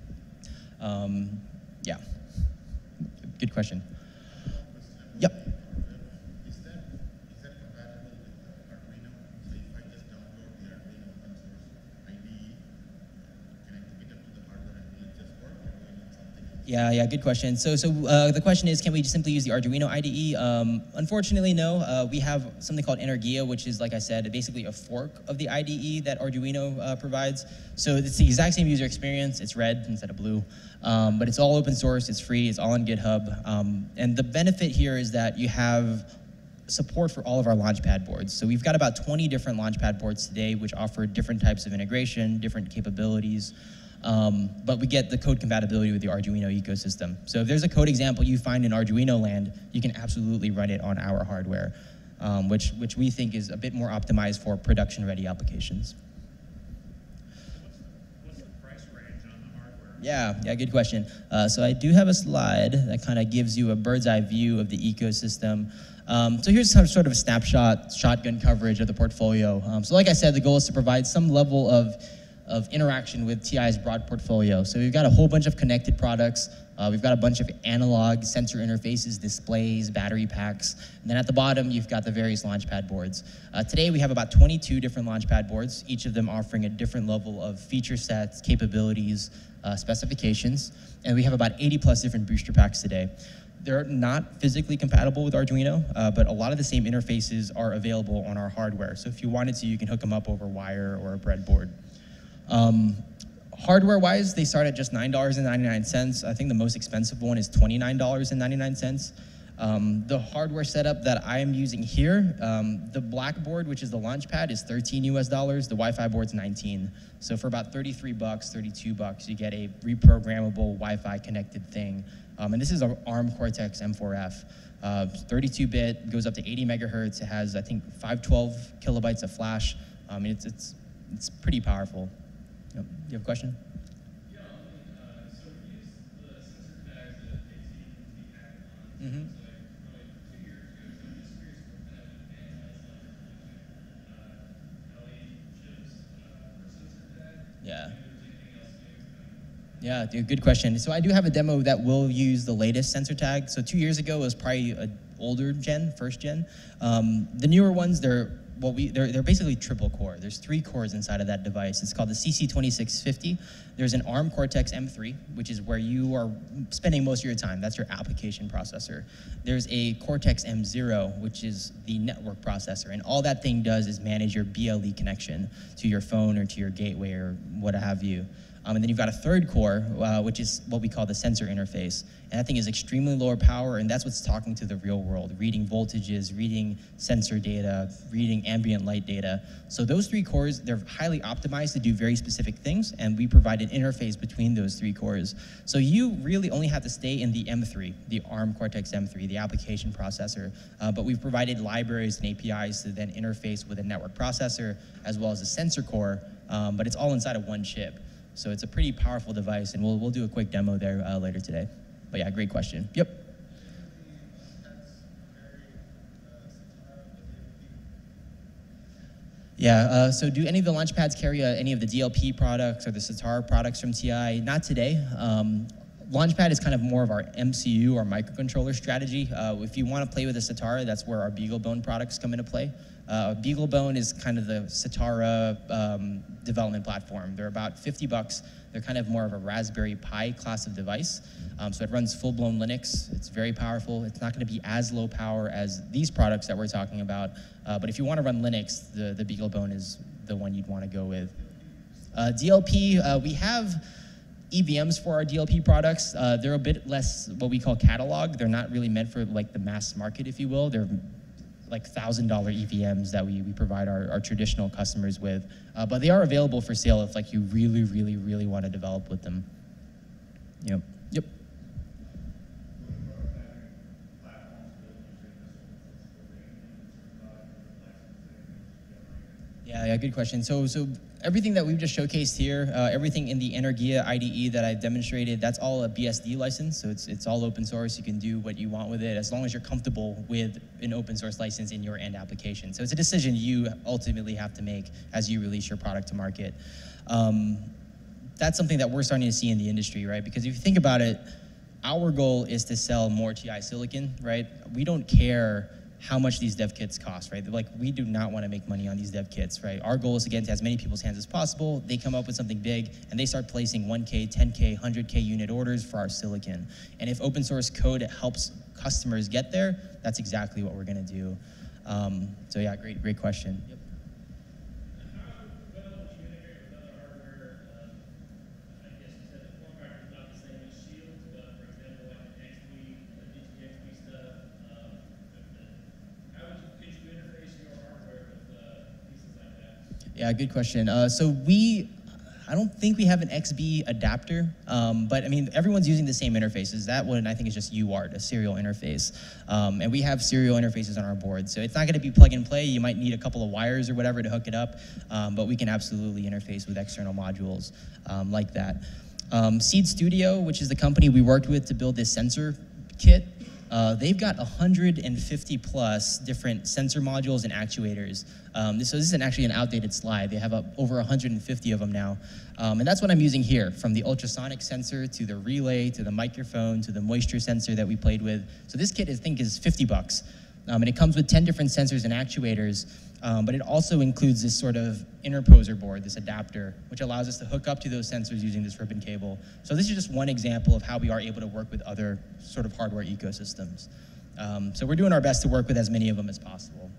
Um, yeah, good question. Yep. Is that, is that compatible with Arduino? So if I just download the Arduino open source I D E, can I hook it up to the hardware and will it just work, or do I need something else? Yeah, yeah, good question. So, so uh, the question is, can we just simply use the Arduino I D E? Um, unfortunately, no. Uh, we have something called Energia, which is, like I said, basically a fork of the I D E that Arduino uh, provides. So it's the exact same user experience. It's red instead of blue. Um, but it's all open source, it's free, it's all on GitHub. Um, and the benefit here is that you have support for all of our Launchpad boards. So we've got about twenty different Launchpad boards today, which offer different types of integration, different capabilities. Um, but we get the code compatibility with the Arduino ecosystem. So if there's a code example you find in Arduino land, you can absolutely run it on our hardware, um, which, which we think is a bit more optimized for production-ready applications. Yeah, yeah, good question. Uh, so I do have a slide that kind of gives you a bird's eye view of the ecosystem. Um, so here's some sort of a snapshot, shotgun coverage of the portfolio. Um, so like I said, the goal is to provide some level of, of interaction with T I's broad portfolio. So we've got a whole bunch of connected products. Uh, we've got a bunch of analog sensor interfaces, displays, battery packs. And then at the bottom, you've got the various Launchpad boards. Uh, today, we have about twenty-two different Launchpad boards, each of them offering a different level of feature sets, capabilities, uh, specifications. And we have about eighty plus different booster packs today. They're not physically compatible with Arduino, uh, but a lot of the same interfaces are available on our hardware. So if you wanted to, you can hook them up over wire or a breadboard. Um, Hardware-wise, they start at just nine dollars and ninety-nine cents. I think the most expensive one is twenty-nine dollars and ninety-nine cents. Um, the hardware setup that I am using here, um, the Blackboard, which is the Launchpad, is thirteen U S dollars. The Wi-Fi board's nineteen. So for about thirty-three bucks, thirty-two bucks, you get a reprogrammable Wi-Fi connected thing. Um, and this is an ARM Cortex M four F. Uh, thirty-two bit, goes up to eighty megahertz. It has, I think, five twelve kilobytes of flash. I mean, it's, it's, it's pretty powerful. Yep. You have a question? Yeah, uh, so we use the sensor tags that A T and T added on. Mm-hmm. So like, probably two years ago, so I'm just curious what kind of advancements like uh, L E chips uh, for sensor tag. Yeah. And if there's anything else new coming. Yeah, dude, good question. So I do have a demo that will use the latest sensor tag. So two years ago, it was probably an older gen, first gen. Um, the newer ones, they're Well, we, they're, they're basically triple core. There's three cores inside of that device. It's called the C C twenty-six fifty. There's an ARM Cortex M three, which is where you are spending most of your time. That's your application processor. There's a Cortex M zero, which is the network processor. And all that thing does is manage your B L E connection to your phone or to your gateway or what have you. Um, and then you've got a third core, uh, which is what we call the sensor interface. And that thing is extremely lower power, and that's what's talking to the real world, reading voltages, reading sensor data, reading ambient light data. So those three cores, they're highly optimized to do very specific things, and we provide an interface between those three cores. So you really only have to stay in the M three, the ARM Cortex M three, the application processor. Uh, but we've provided libraries and A P Is to then interface with a network processor, as well as a sensor core, um, but it's all inside of one chip. So it's a pretty powerful device, and we'll, we'll do a quick demo there uh, later today. but yeah, great question. Yep. Yeah, uh, so do any of the launch pads carry uh, any of the D L P products or the Sartup products from T I? Not today. Um, Launchpad is kind of more of our M C U or microcontroller strategy. Uh, if you want to play with a Satara, that's where our BeagleBone products come into play. Uh, BeagleBone is kind of the Satara um, development platform. They're about fifty bucks. They're kind of more of a Raspberry Pi class of device. Um, so it runs full-blown Linux. It's very powerful. It's not going to be as low power as these products that we're talking about. Uh, but if you want to run Linux, the, the BeagleBone is the one you'd want to go with. Uh, D L P, uh, we have E V Ms for our D L P products. Uh, they're a bit less what we call catalog. They're not really meant for like the mass market, if you will. They're like one thousand dollar E V Ms that we, we provide our, our traditional customers with. Uh, but they are available for sale if like you really, really, really want to develop with them. Yep. Yep. Yeah, yeah, good question. So, so everything that we've just showcased here, uh, everything in the Energia I D E that I've demonstrated, that's all a B S D license. So it's it's all open source. You can do what you want with it as long as you're comfortable with an open source license in your end application. So it's a decision you ultimately have to make as you release your product to market. Um, that's something that we're starting to see in the industry, right? Because if you think about it, our goal is to sell more T I silicon, right? We don't care how much these dev kits cost, right? Like, we do not want to make money on these dev kits, right? Our goal is to get into as many people's hands as possible. They come up with something big, and they start placing one K, ten K, one hundred K unit orders for our silicon. And if open source code helps customers get there, that's exactly what we're going to do. Um, so yeah, great, great question. Yep. Yeah, good question. Uh, so we, I don't think we have an X B adapter, um, but I mean, everyone's using the same interfaces. That one I think is just U A R T, a serial interface. Um, and we have serial interfaces on our board. So it's not gonna be plug and play. You might need a couple of wires or whatever to hook it up, um, but we can absolutely interface with external modules um, like that. Um, Seed Studio, which is the company we worked with to build this sensor kit, Uh, they've got one hundred fifty plus different sensor modules and actuators. Um, this, so this isn't actually an outdated slide. They have uh, over one hundred fifty of them now. Um, and that's what I'm using here, from the ultrasonic sensor to the relay to the microphone to the moisture sensor that we played with. So this kit, I think, is fifty bucks. Um, and it comes with ten different sensors and actuators. Um, but it also includes this sort of interposer board, this adapter, which allows us to hook up to those sensors using this ribbon cable. So this is just one example of how we are able to work with other sort of hardware ecosystems. Um, so we're doing our best to work with as many of them as possible.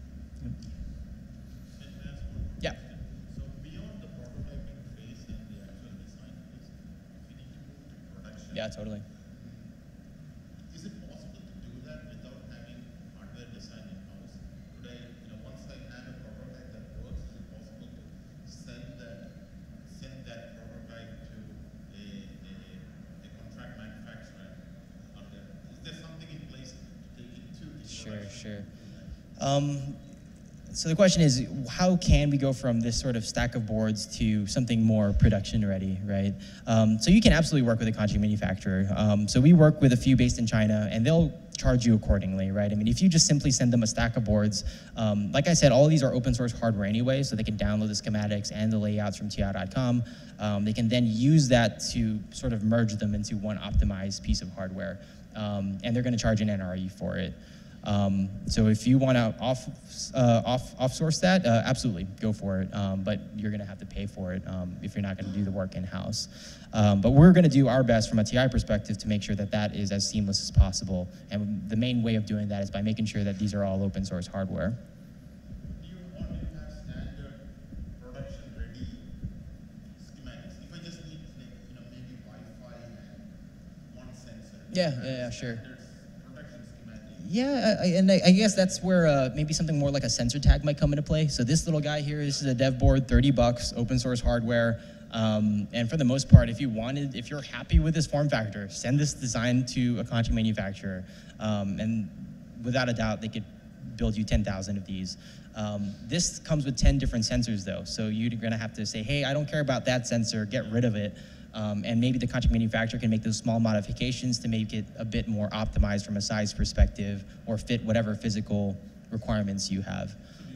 Yeah. So beyond the prototyping phase and the actual design phase, if we need to move to production, Yeah, totally. is it possible to do that without having hardware design in-house? Could I, you know, once I have a prototype that works, is it possible to send that send that prototype to a, a, a contract manufacturer? Or there, is there something in place to take it to the Sure, production? sure. Um, so the question is, how can we go from this sort of stack of boards to something more production ready, right? Um, so you can absolutely work with a contract manufacturer. Um, so we work with a few based in China, and they'll charge you accordingly, right? I mean, if you just simply send them a stack of boards, um, like I said, all of these are open source hardware anyway, so they can download the schematics and the layouts from T I dot com. Um, they can then use that to sort of merge them into one optimized piece of hardware, um, and they're going to charge an N R E for it. Um, so if you want to off, uh, off, off source that, uh, absolutely, go for it. Um, but you're going to have to pay for it um, if you're not going to do the work in-house. Um, but we're going to do our best from a T I perspective to make sure that that is as seamless as possible. And the main way of doing that is by making sure that these are all open source hardware. Do you want to have standard production ready schematics? If I just need, like, you know, maybe Wi-Fi and one sensor. Yeah, yeah, yeah, sure. Standard production schematic. Yeah, I, and I, I guess that's where uh, maybe something more like a sensor tag might come into play. So this little guy here, this is a dev board, thirty bucks, open source hardware. Um, and for the most part, if you wanted, if you're happy with this form factor, send this design to a contract manufacturer. Um, and without a doubt, they could build you ten thousand of these. Um, this comes with ten different sensors though. So you're gonna have to say, hey, I don't care about that sensor, get rid of it. Um, and maybe the contract manufacturer can make those small modifications to make it a bit more optimized from a size perspective or fit whatever physical requirements you have.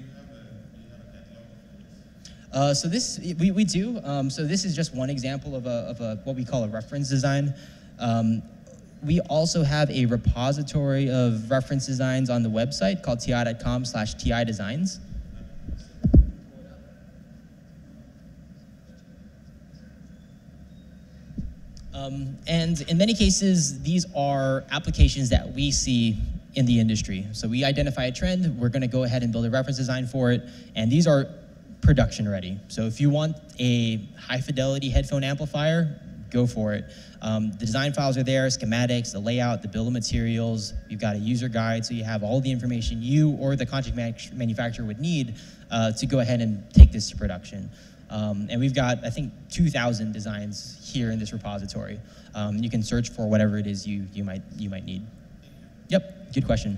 Uh, so this, we, we do. Um, so this is just one example of, a, of a, what we call a reference design. Um, we also have a repository of reference designs on the website called ti dot com slash ti designs. Um, and in many cases, these are applications that we see in the industry. So we identify a trend, we're gonna go ahead and build a reference design for it, and these are production ready. So if you want a high fidelity headphone amplifier, go for it. Um, the design files are there, schematics, the layout, the bill of materials, you've got a user guide, so you have all the information you or the contract manufacturer would need uh, to go ahead and take this to production. Um, and we've got, I think, two thousand designs here in this repository. Um, you can search for whatever it is you, you, might, you might need. Yep, good question.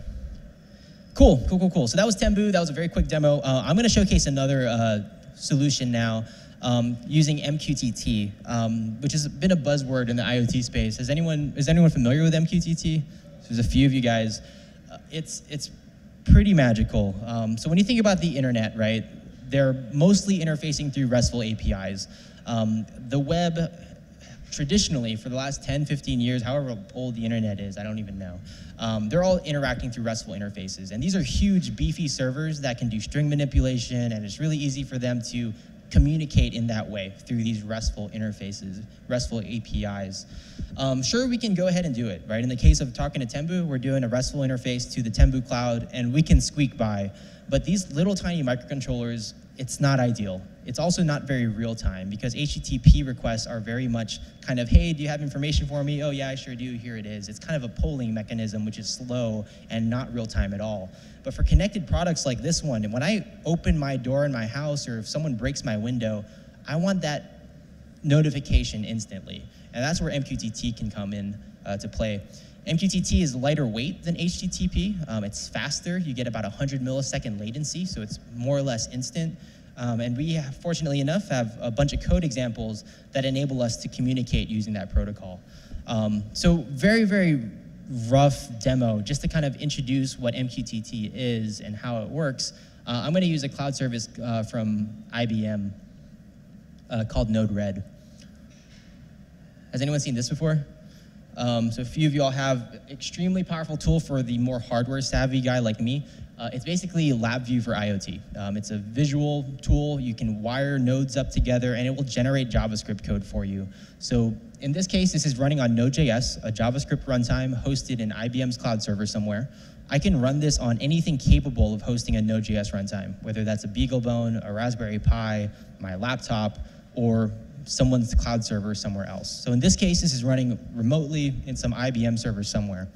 Cool, cool, cool, cool. So that was Tembu. That was a very quick demo. Uh, I'm going to showcase another uh, solution now um, using M Q T T, um, which has been a buzzword in the IoT space. Is anyone, is anyone familiar with M Q T T? There's a few of you guys. Uh, it's, it's pretty magical. Um, so when you think about the internet, right, they're mostly interfacing through RESTful A P Is. Um, the web, traditionally, for the last ten, fifteen years, however old the internet is, I don't even know, um, they're all interacting through RESTful interfaces. And these are huge, beefy servers that can do string manipulation, and it's really easy for them to communicate in that way through these RESTful interfaces, RESTful A P Is. Um, sure, we can go ahead and do it, right? In the case of talking to Tembu, we're doing a RESTful interface to the Tembu cloud, and we can squeak by. But these little tiny microcontrollers, it's not ideal. It's also not very real time because H T T P requests are very much kind of, hey, do you have information for me? Oh yeah, I sure do, here it is. It's kind of a polling mechanism, which is slow and not real time at all. But for connected products like this one, and when I open my door in my house or if someone breaks my window, I want that notification instantly. And that's where M Q T T can come in uh, to play. M Q T T is lighter weight than H T T P. Um, it's faster. You get about one hundred millisecond latency, so it's more or less instant. Um, and we, have, fortunately enough, have a bunch of code examples that enable us to communicate using that protocol. Um, so very, very rough demo, just to kind of introduce what M Q T T is and how it works. Uh, I'm going to use a cloud service uh, from I B M uh, called Node-RED. Has anyone seen this before? Um, so a few of you all have extremely powerful tool for the more hardware savvy guy like me. Uh, it's basically LabVIEW for IoT. Um, it's a visual tool. You can wire nodes up together and it will generate JavaScript code for you. So in this case, this is running on Node dot J S, a JavaScript runtime hosted in I B M's cloud server somewhere. I can run this on anything capable of hosting a Node dot J S runtime, whether that's a BeagleBone, a Raspberry Pi, my laptop, or someone's cloud server somewhere else. So in this case, this is running remotely in some I B M server somewhere.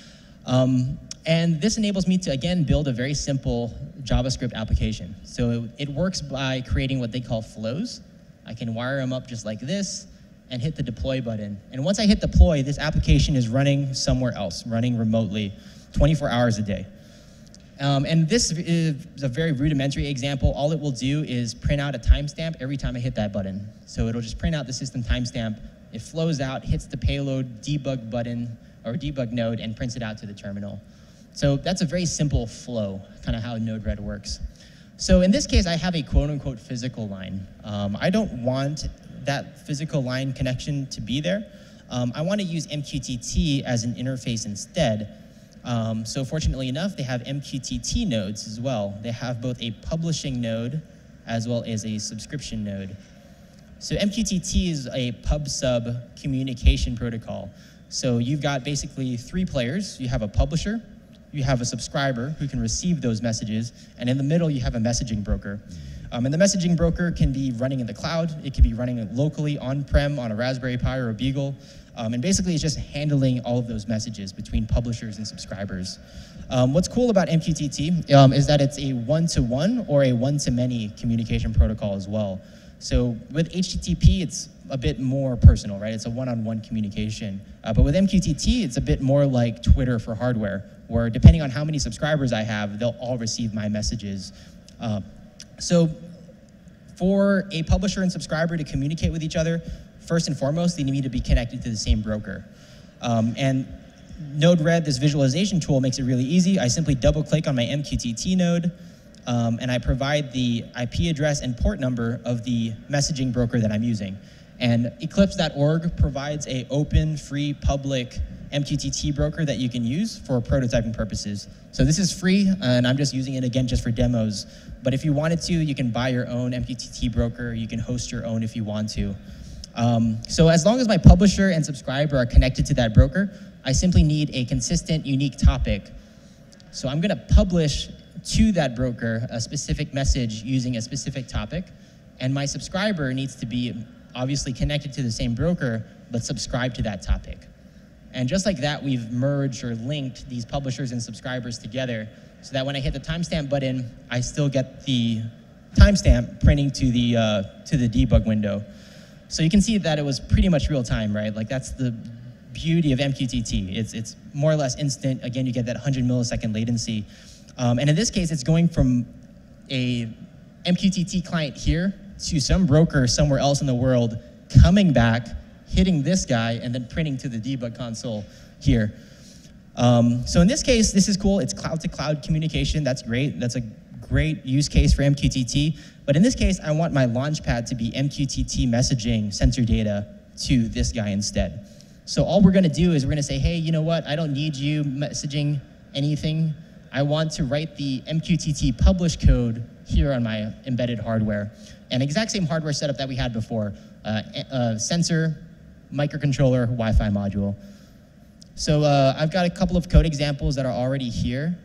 Um, and this enables me to, again, build a very simple JavaScript application. So it, it works by creating what they call flows. I can wire them up just like this and hit the deploy button. And once I hit deploy, this application is running somewhere else, running remotely, twenty-four hours a day. Um, and this is a very rudimentary example. All it will do is print out a timestamp every time I hit that button. So it'll just print out the system timestamp. It flows out, hits the payload debug button or debug node, and prints it out to the terminal. So that's a very simple flow, kind of how Node-RED works. So in this case, I have a quote-unquote physical line. Um, I don't want that physical line connection to be there. Um, I want to use M Q T T as an interface instead. Um, so fortunately enough, they have M Q T T nodes as well. They have both a publishing node as well as a subscription node. So M Q T T is a pub-sub communication protocol. So you've got basically three players. You have a publisher, you have a subscriber who can receive those messages, and in the middle you have a messaging broker. Um, and the messaging broker can be running in the cloud, it can be running locally on-prem on a Raspberry Pi or a Beagle, um, and basically it's just handling all of those messages between publishers and subscribers. Um, what's cool about M Q T T um, is that it's a one-to-one or a one-to-many communication protocol as well. So with H T T P, it's a bit more personal, right? It's a one-on-one communication. Uh, but with M Q T T, it's a bit more like Twitter for hardware, where depending on how many subscribers I have, they'll all receive my messages. Uh, so for a publisher and subscriber to communicate with each other, first and foremost, they need to be connected to the same broker. Um, and Node-RED, this visualization tool, makes it really easy. I simply double-click on my M Q T T node, um, and I provide the I P address and port number of the messaging broker that I'm using. And Eclipse dot org provides a open, free, public M Q T T broker that you can use for prototyping purposes. So this is free, and I'm just using it again just for demos. But if you wanted to, you can buy your own M Q T T broker. You can host your own if you want to. Um, so as long as my publisher and subscriber are connected to that broker, I simply need a consistent, unique topic. So I'm gonna publish to that broker a specific message using a specific topic, and my subscriber needs to be obviously connected to the same broker, but subscribe to that topic. And just like that, we've merged or linked these publishers and subscribers together so that when I hit the timestamp button, I still get the timestamp printing to the, uh, to the debug window. So you can see that it was pretty much real time, right? Like that's the beauty of M Q T T. It's, it's more or less instant. Again, you get that one hundred millisecond latency. Um, and in this case, it's going from a M Q T T client here to some broker somewhere else in the world, coming back, hitting this guy, and then printing to the debug console here. Um, so in this case, this is cool. It's cloud-to-cloud communication. That's great. That's a great use case for M Q T T. But in this case, I want my launchpad to be M Q T T messaging sensor data to this guy instead. So all we're gonna do is we're gonna say, hey, you know what? I don't need you messaging anything. I want to write the M Q T T publish code here on my embedded hardware. And exact same hardware setup that we had before. Uh, uh, sensor, microcontroller, Wi-Fi module. So uh, I've got a couple of code examples that are already here.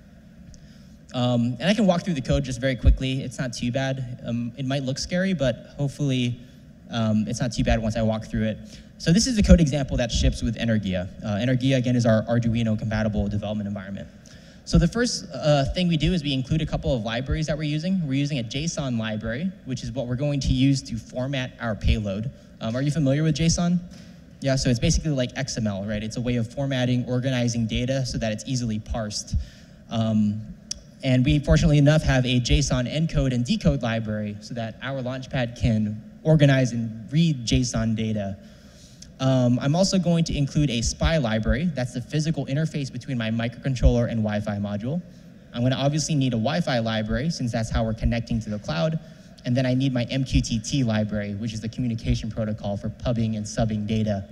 Um, and I can walk through the code just very quickly. It's not too bad. Um, it might look scary, but hopefully um, it's not too bad once I walk through it. So this is the code example that ships with Energia. Uh, Energia, again, is our Arduino-compatible development environment. So the first uh, thing we do is we include a couple of libraries that we're using. We're using a JSON library, which is what we're going to use to format our payload. Um, are you familiar with JSON? Yeah, so it's basically like X M L, right? It's a way of formatting, organizing data so that it's easily parsed. Um, and we, fortunately enough, have a JSON encode and decode library so that our Launchpad can organize and read JSON data. Um, I'm also going to include a S P I library. That's the physical interface between my microcontroller and Wi-Fi module. I'm going to obviously need a Wi-Fi library since that's how we're connecting to the cloud. And then I need my M Q T T library, which is the communication protocol for pubbing and subbing data.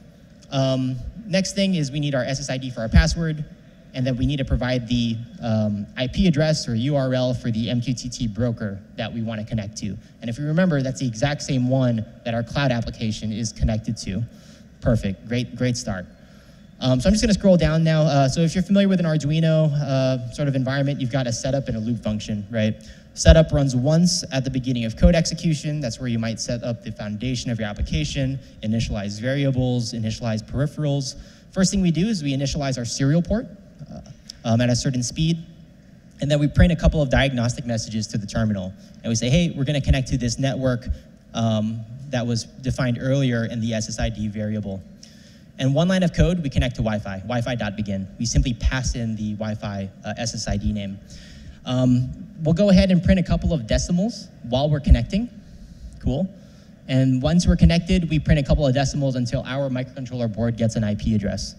Um, next thing is we need our S S I D for our password, and then we need to provide the um, I P address or U R L for the M Q T T broker that we want to connect to. And if you remember, that's the exact same one that our cloud application is connected to. Perfect, great, great start. Um, so I'm just going to scroll down now. Uh, so if you're familiar with an Arduino uh, sort of environment, you've got a setup and a loop function, right? Setup runs once at the beginning of code execution. That's where you might set up the foundation of your application, initialize variables, initialize peripherals. First thing we do is we initialize our serial port uh, um, at a certain speed. And then we print a couple of diagnostic messages to the terminal. And we say, hey, we're going to connect to this network um, that was defined earlier in the S S I D variable. And one line of code, we connect to Wi-Fi, Wi-Fi.begin. We simply pass in the Wi-Fi uh, S S I D name. Um, we'll go ahead and print a couple of decimals while we're connecting. Cool. And once we're connected, we print a couple of decimals until our microcontroller board gets an I P address.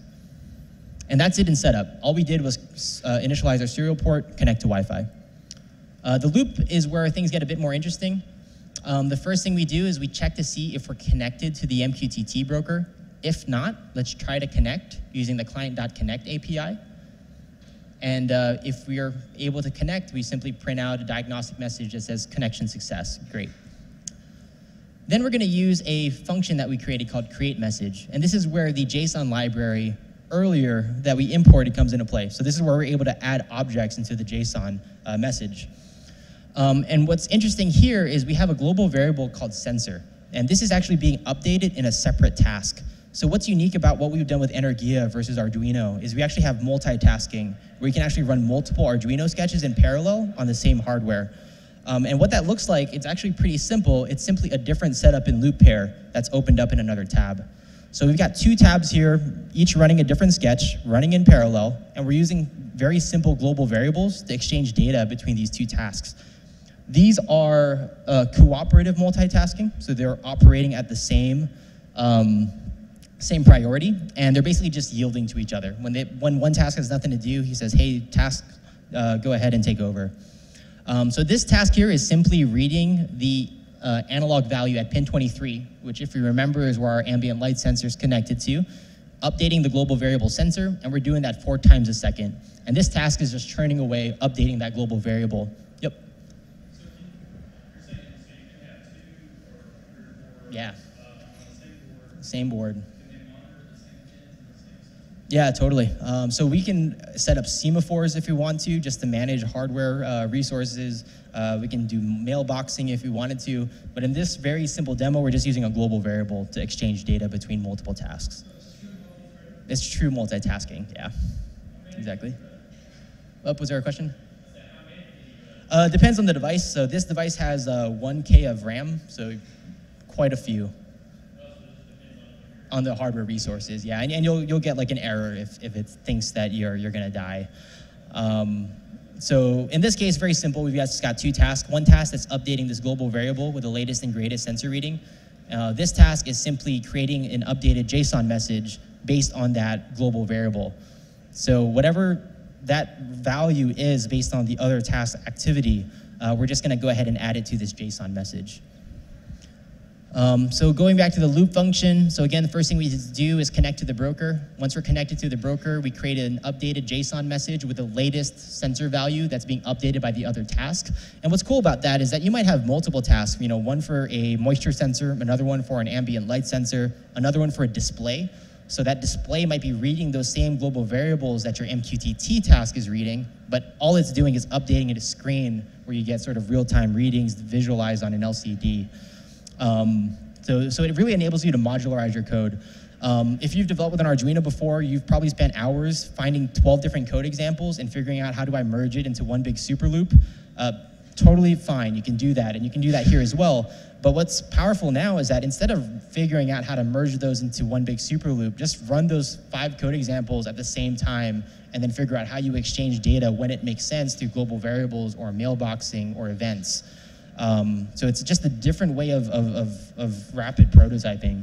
And that's it in setup. All we did was uh, initialize our serial port, connect to Wi-Fi. Uh, the loop is where things get a bit more interesting. Um, the first thing we do is we check to see if we're connected to the M Q T T broker. If not, let's try to connect using the client.connect A P I. And uh, if we are able to connect, we simply print out a diagnostic message that says connection success. Great. Then we're going to use a function that we created called createMessage. And this is where the JSON library earlier that we imported comes into play. So this is where we're able to add objects into the JSON uh, message. Um, and what's interesting here is we have a global variable called sensor. And this is actually being updated in a separate task. So what's unique about what we've done with Energia versus Arduino is we actually have multitasking, where you can actually run multiple Arduino sketches in parallel on the same hardware. Um, and what that looks like, it's actually pretty simple. It's simply a different setup in loop pair that's opened up in another tab. So we've got two tabs here, each running a different sketch, running in parallel, and we're using very simple global variables to exchange data between these two tasks. These are uh, cooperative multitasking, so they're operating at the same, um, same priority, and they're basically just yielding to each other. When, they, when one task has nothing to do, he says, hey, task, uh, go ahead and take over. Um, so this task here is simply reading the uh, analog value at pin twenty-three, which if you remember is where our ambient light sensor is connected to, updating the global variable sensor, and we're doing that four times a second. And this task is just churning away, updating that global variable. Yep. So you, you're saying so you can have two or three or four Yeah. uh, on the same board. Same board. Can they monitor the same pins and the same sensor? Yeah, totally. Um, so we can set up semaphores if we want to, just to manage hardware uh, resources. Uh, we can do mailboxing if we wanted to. But in this very simple demo, we're just using a global variable to exchange data between multiple tasks. It's true multitasking, yeah. Exactly. Oh, was there a question? Uh, depends on the device. So this device has uh, one K of RAM, so quite a few. On the hardware resources, yeah, and, and you'll you'll get like an error if, if it thinks that you're you're gonna die. Um, so in this case, very simple. We've just got two tasks. One task that's updating this global variable with the latest and greatest sensor reading. Uh, this task is simply creating an updated JSON message based on that global variable. So whatever that value is based on the other task activity, uh, we're just gonna go ahead and add it to this JSON message. Um, so going back to the loop function, so again, the first thing we do is connect to the broker. Once we're connected to the broker, we create an updated JSON message with the latest sensor value that's being updated by the other task. And what's cool about that is that you might have multiple tasks, you know, one for a moisture sensor, another one for an ambient light sensor, another one for a display. So that display might be reading those same global variables that your M Q T T task is reading, but all it's doing is updating a screen where you get sort of real-time readings visualized on an L C D. Um, so, so it really enables you to modularize your code. Um, if you've developed with an Arduino before, you've probably spent hours finding twelve different code examples and figuring out how do I merge it into one big super loop. Uh, totally fine, you can do that, and you can do that here as well. But what's powerful now is that instead of figuring out how to merge those into one big super loop, just run those five code examples at the same time and then figure out how you exchange data when it makes sense through global variables or mailboxing or events. Um, so it's just a different way of, of, of, of rapid prototyping.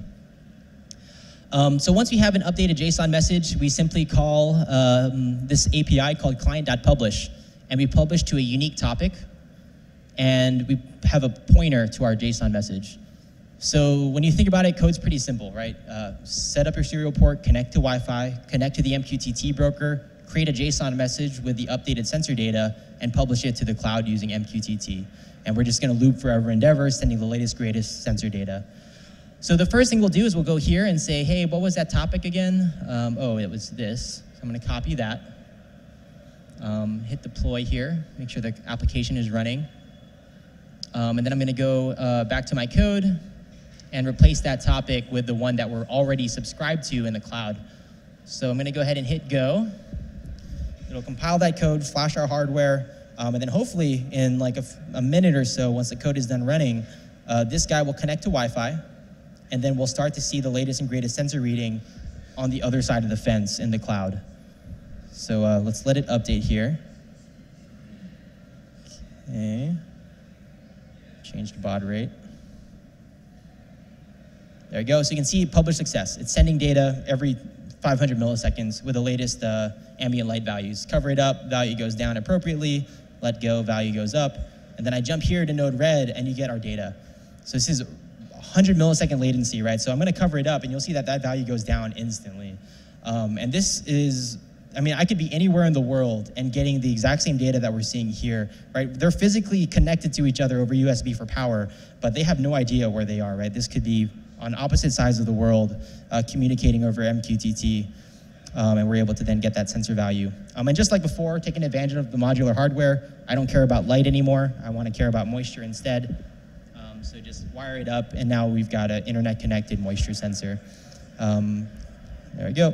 Um, so once we have an updated JSON message, we simply call um, this A P I called client.publish, and we publish to a unique topic, and we have a pointer to our JSON message. So when you think about it, code's pretty simple, right? Uh, set up your serial port, connect to Wi-Fi, connect to the M Q T T broker, create a JSON message with the updated sensor data, and publish it to the cloud using M Q T T. And we're just gonna loop forever and ever, sending the latest, greatest sensor data. So the first thing we'll do is we'll go here and say, hey, what was that topic again? Um, oh, it was this. So I'm gonna copy that. Um, hit deploy here, make sure the application is running. Um, and then I'm gonna go uh, back to my code and replace that topic with the one that we're already subscribed to in the cloud. So I'm gonna go ahead and hit go. It'll compile that code, flash our hardware, um, and then hopefully in like a, a minute or so, once the code is done running, uh, this guy will connect to Wi-Fi, and then we'll start to see the latest and greatest sensor reading on the other side of the fence in the cloud. So uh, let's let it update here. Okay. Changed baud rate. There we go. So you can see publish success. It's sending data every five hundred milliseconds with the latest uh, ambient light values. Cover it up, value goes down appropriately. Let go, value goes up. And then I jump here to node red, and you get our data. So this is one hundred millisecond latency, right? So I'm going to cover it up, and you'll see that that value goes down instantly. Um, and this is, I mean, I could be anywhere in the world and getting the exact same data that we're seeing here, right? They're physically connected to each other over U S B for power, but they have no idea where they are, right? This could be on opposite sides of the world, uh, communicating over M Q T T, um, and we're able to then get that sensor value. Um, and just like before, taking advantage of the modular hardware, I don't care about light anymore. I want to care about moisture instead. Um, so just wire it up, and now we've got an internet-connected moisture sensor. Um, there we go.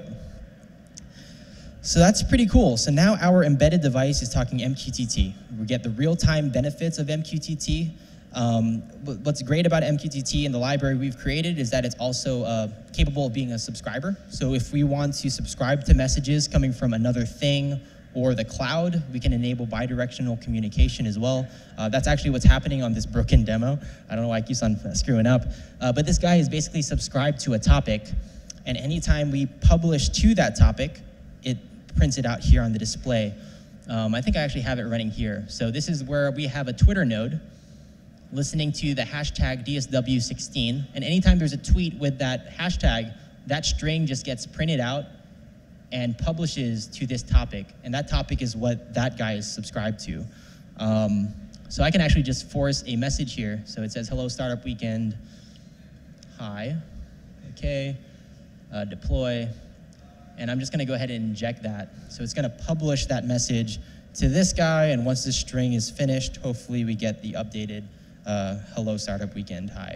So that's pretty cool. So now our embedded device is talking M Q T T. We get the real-time benefits of M Q T T. Um, what's great about M Q T T and the library we've created is that it's also uh, capable of being a subscriber. So if we want to subscribe to messages coming from another thing or the cloud. We can enable bidirectional communication as well. Uh, that's actually what's happening on this broken demo. I don't know why it keeps on screwing up. Uh, but this guy is basically subscribed to a topic, and anytime we publish to that topic, it prints it out here on the display. Um, I think I actually have it running here. So this is where we have a Twitter node listening to the hashtag D S W sixteen, and anytime there's a tweet with that hashtag, that string just gets printed out and publishes to this topic, and that topic is what that guy is subscribed to. Um, so I can actually just force a message here. So it says, hello, Startup Weekend, hi, okay, uh, deploy, and I'm just gonna go ahead and inject that. So it's gonna publish that message to this guy, and once this string is finished, hopefully we get the updated uh, hello, Startup Weekend, hi.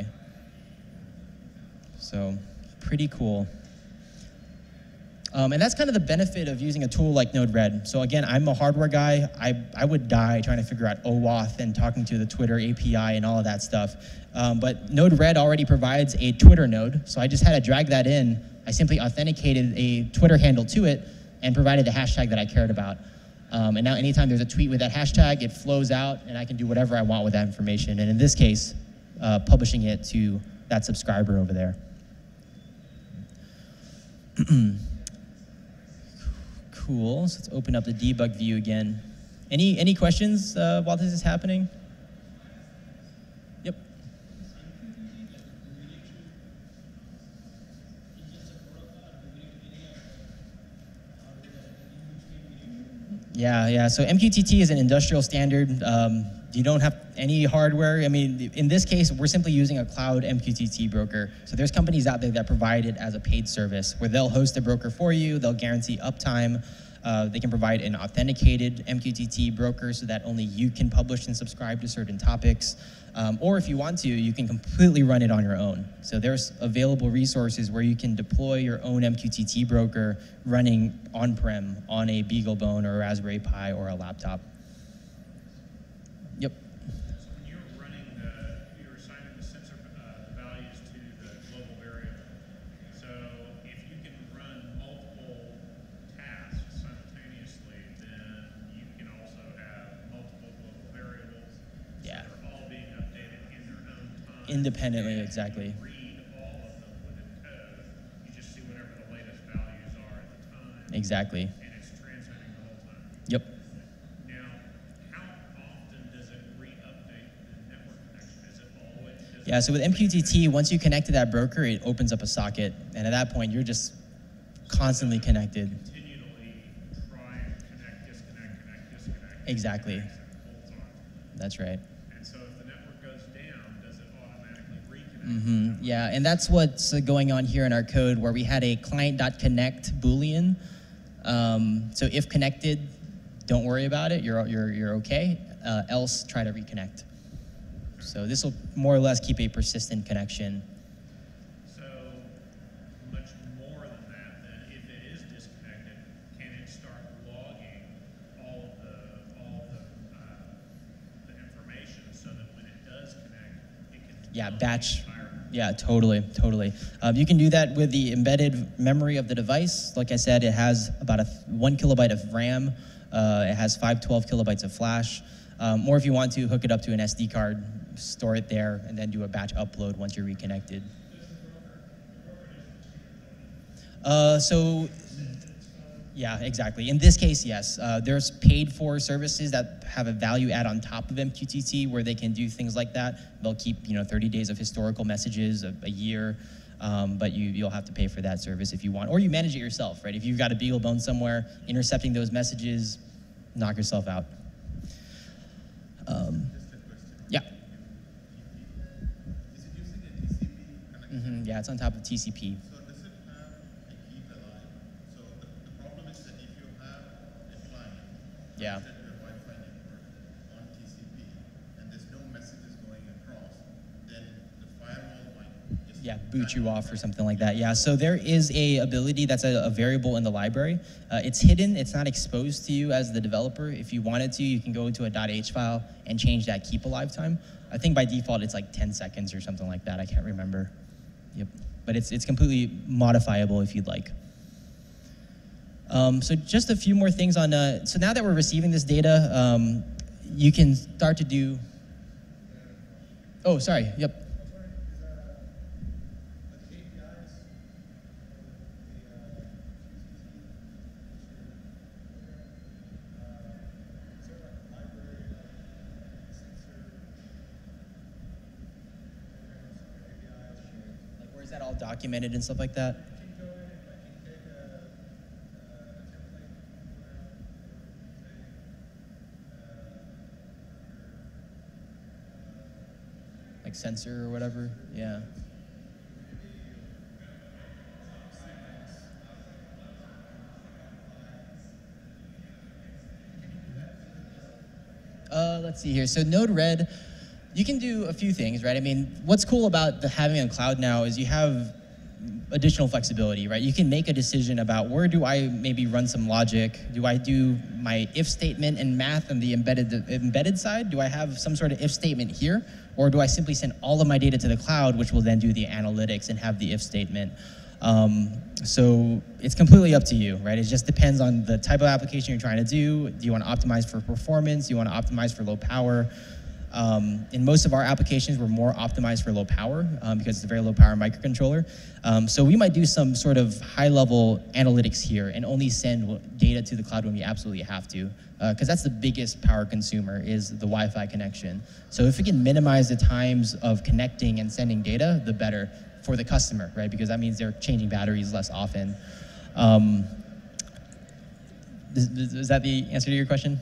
So pretty cool. Um, and that's kind of the benefit of using a tool like Node-RED. So again, I'm a hardware guy. I, I would die trying to figure out OAuth and talking to the Twitter A P I and all of that stuff. Um, but Node-RED already provides a Twitter node, so I just had to drag that in. I simply authenticated a Twitter handle to it and provided the hashtag that I cared about. Um, and now anytime there's a tweet with that hashtag, it flows out, and I can do whatever I want with that information. And in this case, uh, publishing it to that subscriber over there. Cool, so let's open up the debug view again. Any, any questions uh, while this is happening? Yep. Yeah, yeah, so M Q T T is an industrial standard. Um, you don't have any hardware. I mean, in this case, we're simply using a cloud M Q T T broker. So there's companies out there that provide it as a paid service where they'll host a broker for you, they'll guarantee uptime, uh, they can provide an authenticated M Q T T broker so that only you can publish and subscribe to certain topics. Um, or if you want to, you can completely run it on your own. So there's available resources where you can deploy your own M Q T T broker running on-prem on a BeagleBone or a Raspberry Pi or a laptop. Yep. So when you're running the, you're assigning the sensor uh, the values to the global variable. So if you can run multiple tasks simultaneously, then you can also have multiple global variables Yeah. that are all being updated in their own time. Independently, And exactly. you read all of them within code. You just see whatever the latest values are at the time. Exactly. And it's transmitting the whole time. Yep. Now, how often does it re-update the network connection? Is it always? does Yeah, it so with M Q T T, once you connect to that broker, it opens up a socket, and at that point, you're just constantly connected. continually try and connect, disconnect, connect, disconnect? Exactly. connects it the whole time? That's right. And so if the network goes down, does it automatically reconnect? hmm Yeah, and that's what's uh, going on here in our code, where we had a client.connect Boolean. Um, so if connected, don't worry about it. You're you're you're okay. Uh, else, try to reconnect. So this will more or less keep a persistent connection. So much more than that, then if it is disconnected, can it start logging all of the all of the, uh, the information so that when it does connect, it can Yeah, log batch. the entire- Yeah, totally, totally. Um, you can do that with the embedded memory of the device. Like I said, it has about a th- one kilobyte of RAM. Uh, it has five twelve kilobytes of flash. Um, or if you want to, hook it up to an S D card, store it there, and then do a batch upload once you're reconnected. Uh, so, yeah, exactly. In this case, yes. Uh, there's paid-for services that have a value add on top of M Q T T where they can do things like that. They'll keep, you know, thirty days of historical messages, a, a year, um, but you, you'll have to pay for that service if you want. Or you manage it yourself, right? If you've got a BeagleBone somewhere, intercepting those messages, knock yourself out. Um, yeah. Is it using a T C P connection? hmm Yeah, it's on top of T C P. So does it have a heap alive? So the, the problem is that if you have a client Yeah. connected to a Wi-Fi network on T C P and there's no messages going across, then the firewall might just Yeah, boot you off or something like that. Yeah, so there is a ability that's a, a variable in the library. Uh, it's hidden, it's not exposed to you as the developer. If you wanted to, you can go into a .h file and change that keep alive time. I think by default it's like ten seconds or something like that. I can't remember. Yep, but it's it's completely modifiable if you'd like. Um, so just a few more things on, uh, so now that we're receiving this data, um, you can start to do, oh, sorry, yep. Like, where is that all documented and stuff like that? Like sensor or whatever, yeah. Uh, let's see here. So Node-RED, you can do a few things, right? I mean, what's cool about the having a cloud now is you have additional flexibility, right? You can make a decision about where do I maybe run some logic? Do I do my if statement and math on the embedded the embedded side? Do I have some sort of if statement here? Or do I simply send all of my data to the cloud, which will then do the analytics and have the if statement? Um, so it's completely up to you, right? It just depends on the type of application you're trying to do. Do you want to optimize for performance? Do you want to optimize for low power? Um, in most of our applications, we're more optimized for low power um, because it's a very low power microcontroller. Um, so we might do some sort of high level analytics here and only send data to the cloud when we absolutely have to, because uh, that's the biggest power consumer is the Wi-Fi connection. So if we can minimize the times of connecting and sending data, the better for the customer, right? Because that means they're changing batteries less often. Um, is, is that the answer to your question?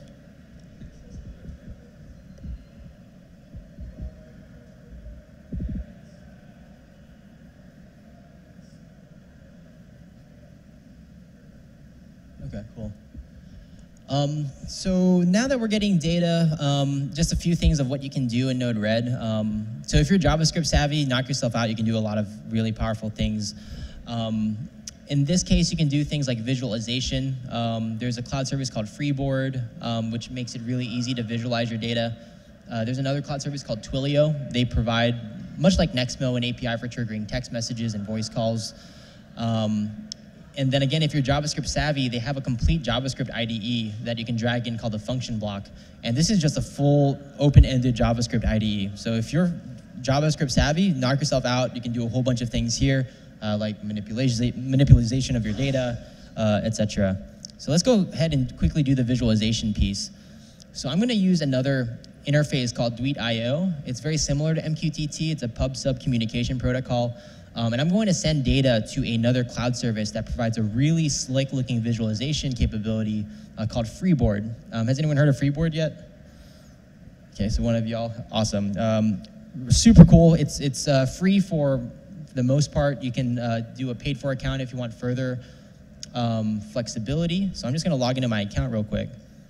Okay, cool. Um, so now that we're getting data, um, just a few things of what you can do in Node-RED. Um, so if you're JavaScript savvy, knock yourself out. You can do a lot of really powerful things. Um, in this case, you can do things like visualization. Um, there's a cloud service called Freeboard, um, which makes it really easy to visualize your data. Uh, there's another cloud service called Twilio. They provide, much like Nextmo, an A P I for triggering text messages and voice calls. Um, And then again, if you're JavaScript savvy, they have a complete JavaScript I D E that you can drag in called the function block. And this is just a full open-ended JavaScript I D E. So if you're JavaScript savvy, knock yourself out. You can do a whole bunch of things here, uh, like manipulation, manipulation of your data, uh, et cetera. So let's go ahead and quickly do the visualization piece. So I'm going to use another interface called Dweet I O. It's very similar to M Q T T. It's a pub-sub communication protocol. Um, and I'm going to send data to another cloud service that provides a really slick-looking visualization capability uh, called Freeboard. Um, has anyone heard of Freeboard yet? Okay, so one of y'all, awesome. Um, super cool. It's it's uh, free for the most part. You can uh, do a paid-for account if you want further um, flexibility. So I'm just going to log into my account real quick.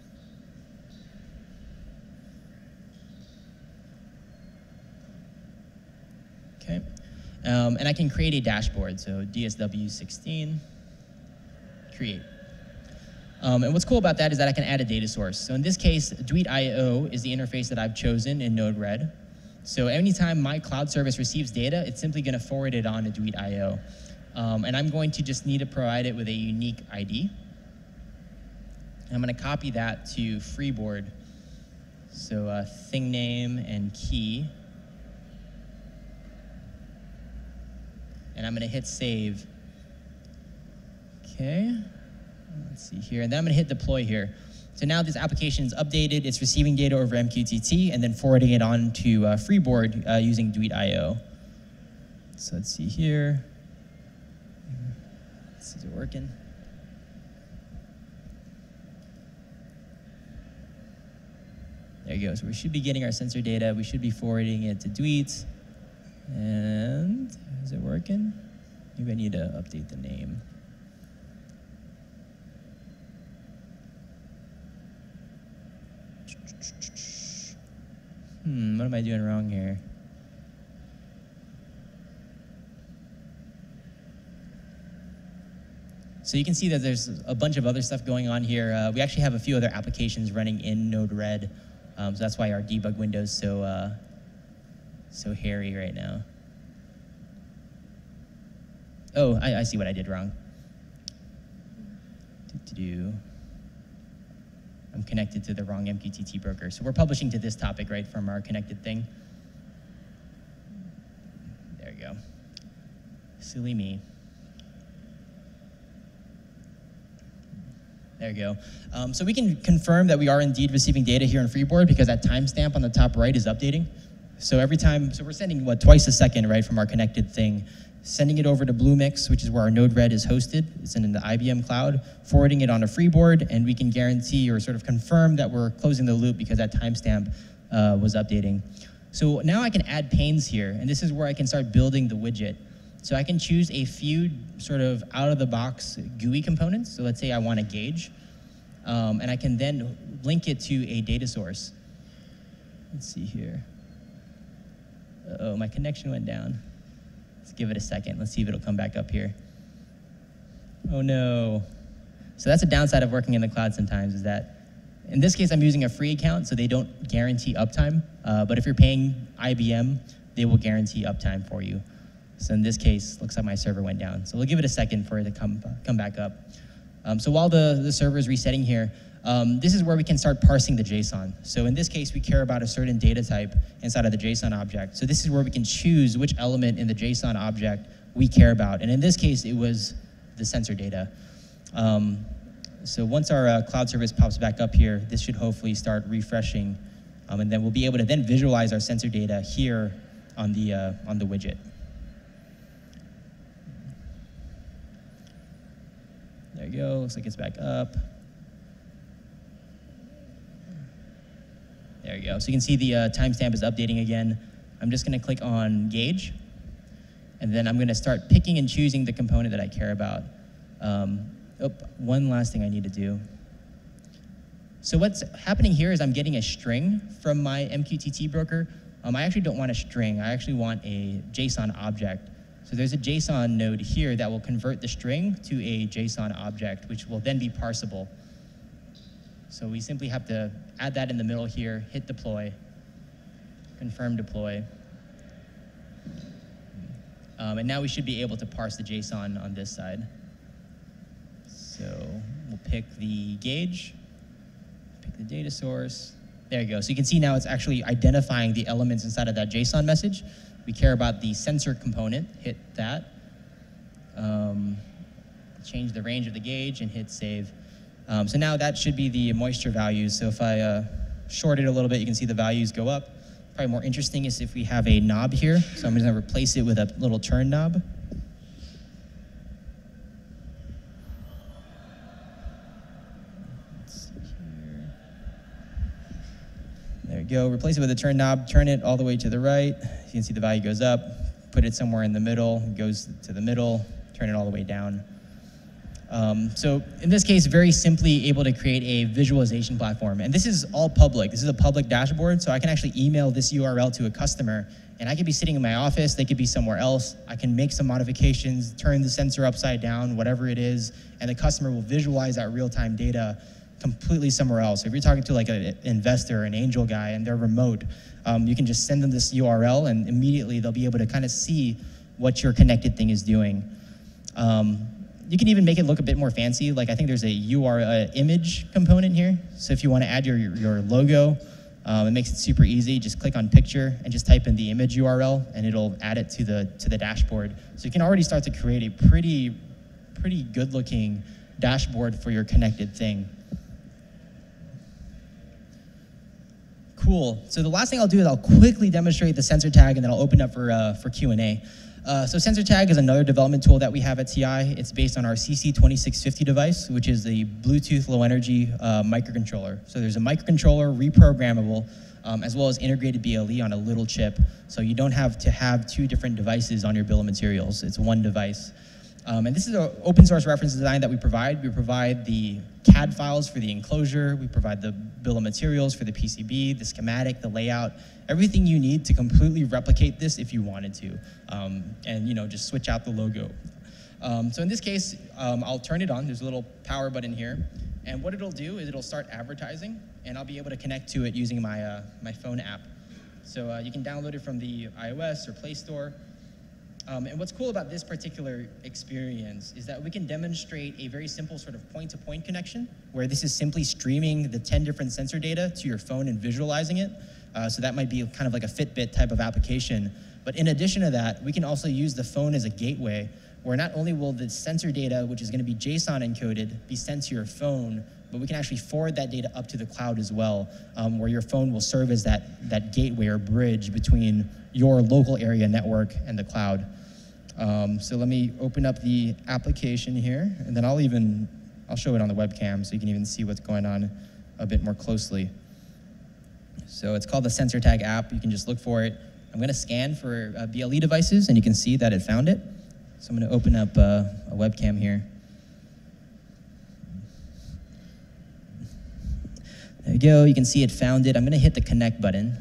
Okay. Um, and I can create a dashboard, so D S W sixteen, create. Um, and what's cool about that is that I can add a data source. So in this case, Dweet I O is the interface that I've chosen in Node-RED. So anytime my cloud service receives data, it's simply going to forward it on to Dweet I O. Um, and I'm going to just need to provide it with a unique I D. And I'm going to copy that to Freeboard. So uh, thing name and key. And I'm going to hit save. Okay, let's see here. And then I'm going to hit deploy here. So now this application is updated. It's receiving data over M Q T T and then forwarding it on to uh, Freeboard uh, using Dweet I O. So let's see here. Is it working? There you go. So we should be getting our sensor data. We should be forwarding it to Dweet. And is it working? Maybe I need to update the name. Hmm, what am I doing wrong here? So you can see that there's a bunch of other stuff going on here. Uh, we actually have a few other applications running in Node-RED. Um, so that's why our debug window is so uh, so hairy right now. Oh, I, I see what I did wrong. to do. I'm connected to the wrong M Q T T broker. So we're publishing to this topic, right, from our connected thing. There you go. Silly me. There you go. Um, so we can confirm that we are indeed receiving data here on Freeboard because that timestamp on the top right is updating. So every time, so we're sending what, twice a second, right, from our connected thing, sending it over to Bluemix, which is where our Node-RED is hosted. It's in the I B M cloud, forwarding it on a Freeboard, and we can guarantee or sort of confirm that we're closing the loop because that timestamp uh, was updating. So now I can add panes here, and this is where I can start building the widget. So I can choose a few sort of out-of-the-box G U I components. So let's say I want a gauge, um, and I can then link it to a data source. Let's see here. Uh-oh, my connection went down. Let's give it a second. Let's see if it'll come back up here. Oh no. So that's a downside of working in the cloud sometimes, is that in this case I'm using a free account, so they don't guarantee uptime. Uh, but if you're paying I B M, they will guarantee uptime for you. So in this case, looks like my server went down. So we'll give it a second for it to come, come back up. Um, so while the, the server is resetting here, um, this is where we can start parsing the JSON. So in this case, we care about a certain data type inside of the JSON object. So this is where we can choose which element in the JSON object we care about. And in this case, it was the sensor data. Um, so once our uh, cloud service pops back up here, this should hopefully start refreshing. Um, and then we'll be able to then visualize our sensor data here on the, uh, on the widget. There you go, looks like it's back up. There you go, so you can see the uh, timestamp is updating again. I'm just gonna click on gauge, and then I'm gonna start picking and choosing the component that I care about. Um, oh, one last thing I need to do. So what's happening here is I'm getting a string from my M Q T T broker. Um, I actually don't want a string, I actually want a JSON object. So there's a JSON node here that will convert the string to a JSON object, which will then be parsable. So we simply have to add that in the middle here, hit deploy, confirm deploy. Um, and now we should be able to parse the JSON on this side. So we'll pick the gauge, pick the data source. There you go. So you can see now it's actually identifying the elements inside of that JSON message. We care about the sensor component, hit that. Um, change the range of the gauge and hit save. Um, so now that should be the moisture values. So if I uh, short it a little bit, you can see the values go up. Probably more interesting is if we have a knob here. So I'm gonna replace it with a little turn knob. There we go, replace it with a turn knob, turn it all the way to the right. You can see the value goes up, put it somewhere in the middle, goes to the middle, turn it all the way down. Um, so in this case, very simply able to create a visualization platform. And this is all public. This is a public dashboard, so I can actually email this U R L to a customer, and I could be sitting in my office, they could be somewhere else. I can make some modifications, turn the sensor upside down, whatever it is, and the customer will visualize that real-time data completely somewhere else. So if you're talking to like an investor, an angel guy, and they're remote, um, you can just send them this U R L, and immediately they'll be able to kind of see what your connected thing is doing. Um, you can even make it look a bit more fancy. Like I think there's a U R L uh, image component here. So if you want to add your, your logo, um, it makes it super easy. Just click on picture and just type in the image U R L, and it'll add it to the to the dashboard. So you can already start to create a pretty pretty good looking dashboard for your connected thing. Cool. So the last thing I'll do is I'll quickly demonstrate the sensor tag, and then I'll open up for, uh, for Q and A. Uh, so sensor tag is another development tool that we have at T I. It's based on our C C twenty-six fifty device, which is the Bluetooth low energy uh, microcontroller. So there's a microcontroller, reprogrammable, um, as well as integrated B L E on a little chip. So you don't have to have two different devices on your bill of materials. It's one device. Um, and this is an open source reference design that we provide. We provide the C A D files for the enclosure. We provide the bill of materials for the P C B, the schematic, the layout, everything you need to completely replicate this if you wanted to, um, and you know, just switch out the logo. Um, so in this case, um, I'll turn it on. There's a little power button here, and what it'll do is it'll start advertising, and I'll be able to connect to it using my uh, my phone app. So uh, you can download it from the iOS or Play Store. Um, and what's cool about this particular experience is that we can demonstrate a very simple sort of point-to-point connection, where this is simply streaming the ten different sensor data to your phone and visualizing it. Uh, so that might be kind of like a Fitbit type of application. But in addition to that, we can also use the phone as a gateway, where not only will the sensor data, which is going to be JSON encoded, be sent to your phone, but we can actually forward that data up to the cloud as well, um, where your phone will serve as that, that gateway or bridge between your local area network and the cloud. Um, so let me open up the application here, and then I'll even, I'll show it on the webcam so you can even see what's going on a bit more closely. So it's called the Sensor Tag app. You can just look for it. I'm going to scan for uh, B L E devices, and you can see that it found it. So I'm going to open up uh, a webcam here. There you go. You can see it found it. I'm going to hit the connect button.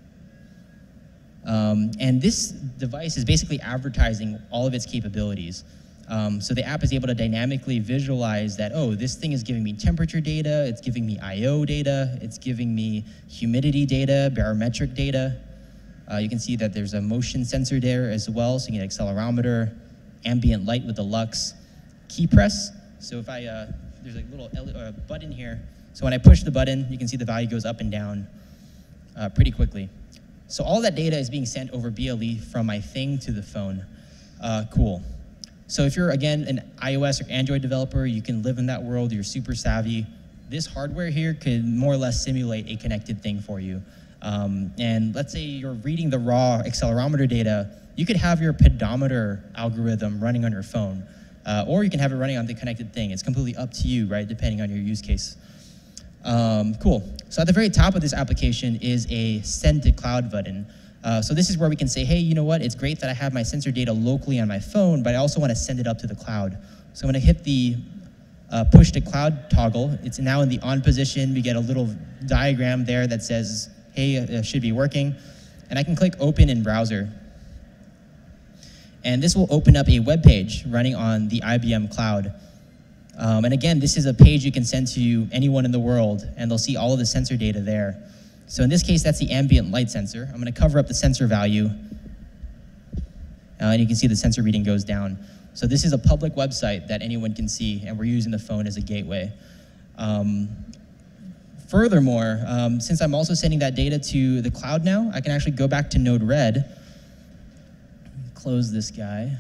Um, and this device is basically advertising all of its capabilities. Um, so the app is able to dynamically visualize that, oh, this thing is giving me temperature data, it's giving me I O data, it's giving me humidity data, barometric data. Uh, you can see that there's a motion sensor there as well, so you can get accelerometer, ambient light with the lux, key press. So if I, uh, there's a little uh, button here. So when I push the button, you can see the value goes up and down uh, pretty quickly. So all that data is being sent over B L E from my thing to the phone. Uh, cool. So if you're, again, an iOS or Android developer, you can live in that world, you're super savvy. This hardware here could more or less simulate a connected thing for you. Um, and let's say you're reading the raw accelerometer data, you could have your pedometer algorithm running on your phone, uh, or you can have it running on the connected thing. It's completely up to you, right, depending on your use case. Um, cool. So at the very top of this application is a send to cloud button. Uh, so this is where we can say, hey, you know what? It's great that I have my sensor data locally on my phone, but I also want to send it up to the cloud. So I'm going to hit the uh, push to cloud toggle. It's now in the on position. We get a little diagram there that says, hey, it should be working. And I can click open in browser. And this will open up a web page running on the I B M cloud. Um, and again, this is a page you can send to anyone in the world, and they'll see all of the sensor data there. So in this case, that's the ambient light sensor. I'm going to cover up the sensor value, uh, and you can see the sensor reading goes down. So this is a public website that anyone can see, and we're using the phone as a gateway. Um, furthermore, um, since I'm also sending that data to the cloud now, I can actually go back to Node-RED, close this guy.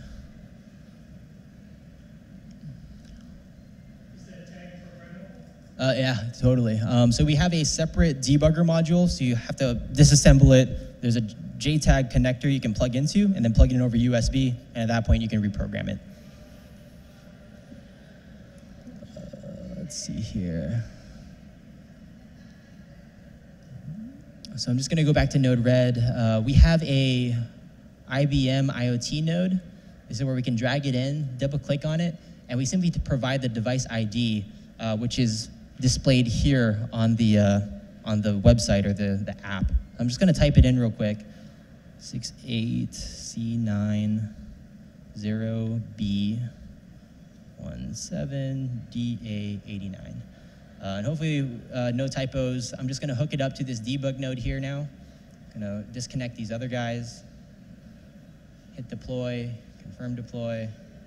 Uh, yeah, totally. Um, so we have a separate debugger module, so you have to disassemble it. There's a J TAG connector you can plug into, and then plug it in over U S B, and at that point you can reprogram it. Uh, let's see here. So I'm just gonna go back to Node-RED. Uh, we have a I B M IoT node. This is where we can drag it in, double click on it, and we simply provide the device I D, uh, which is displayed here on the uh, on the website or the, the app. I'm just gonna type it in real quick. six eight C nine zero B one seven D A eighty-nine. Uh, and hopefully uh, no typos. I'm just gonna hook it up to this debug node here now. Gonna disconnect these other guys. Hit deploy, confirm deploy.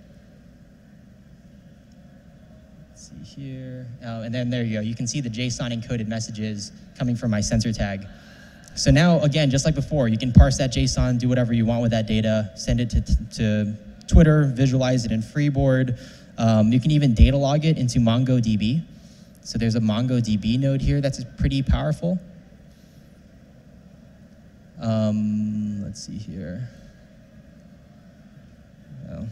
See here, oh, and then there you go. You can see the JSON encoded messages coming from my sensor tag. So now, again, just like before, you can parse that JSON, do whatever you want with that data, send it to, to Twitter, visualize it in Freeboard. Um, you can even data log it into MongoDB. So there's a MongoDB node here that's pretty powerful. Um, let's see here. Oh.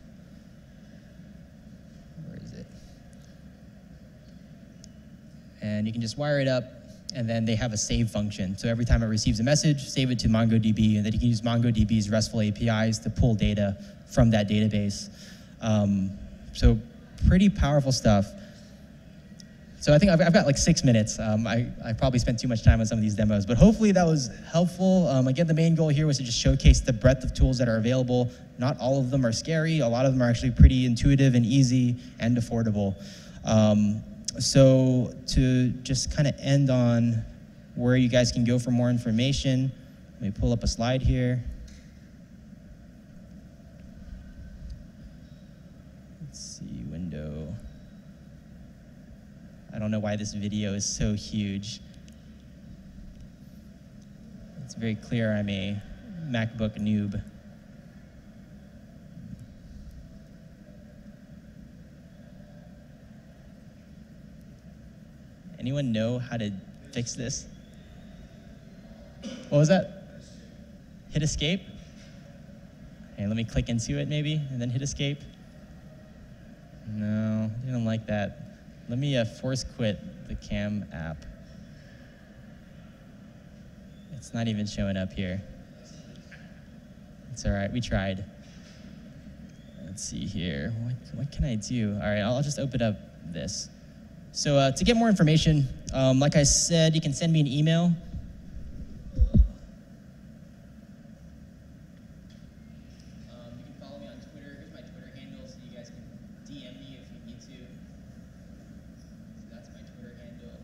And you can just wire it up, and then they have a save function. So every time it receives a message, save it to MongoDB, and then you can use MongoDB's RESTful A P Is to pull data from that database. Um, so pretty powerful stuff. So I think I've, I've got like six minutes. Um, I, I probably spent too much time on some of these demos, but hopefully that was helpful. Um, again, the main goal here was to just showcase the breadth of tools that are available. Not all of them are scary. A lot of them are actually pretty intuitive and easy and affordable. Um, So to just kind of end on where you guys can go for more information, let me pull up a slide here. why this video is so huge. It's very clear I'm a MacBook noob. Anyone know how to fix this? What was that? Hit escape? Okay, let me click into it maybe, and then hit escape. No, I didn't like that. Let me uh, force quit the cam app. It's not even showing up here. It's all right, we tried. Let's see here, what, what can I do? All right, I'll just open up this. So uh, to get more information, um, like I said, you can send me an email. Um, you can follow me on Twitter. Here's my Twitter handle, so you guys can D M me if you need to. So that's my Twitter handle.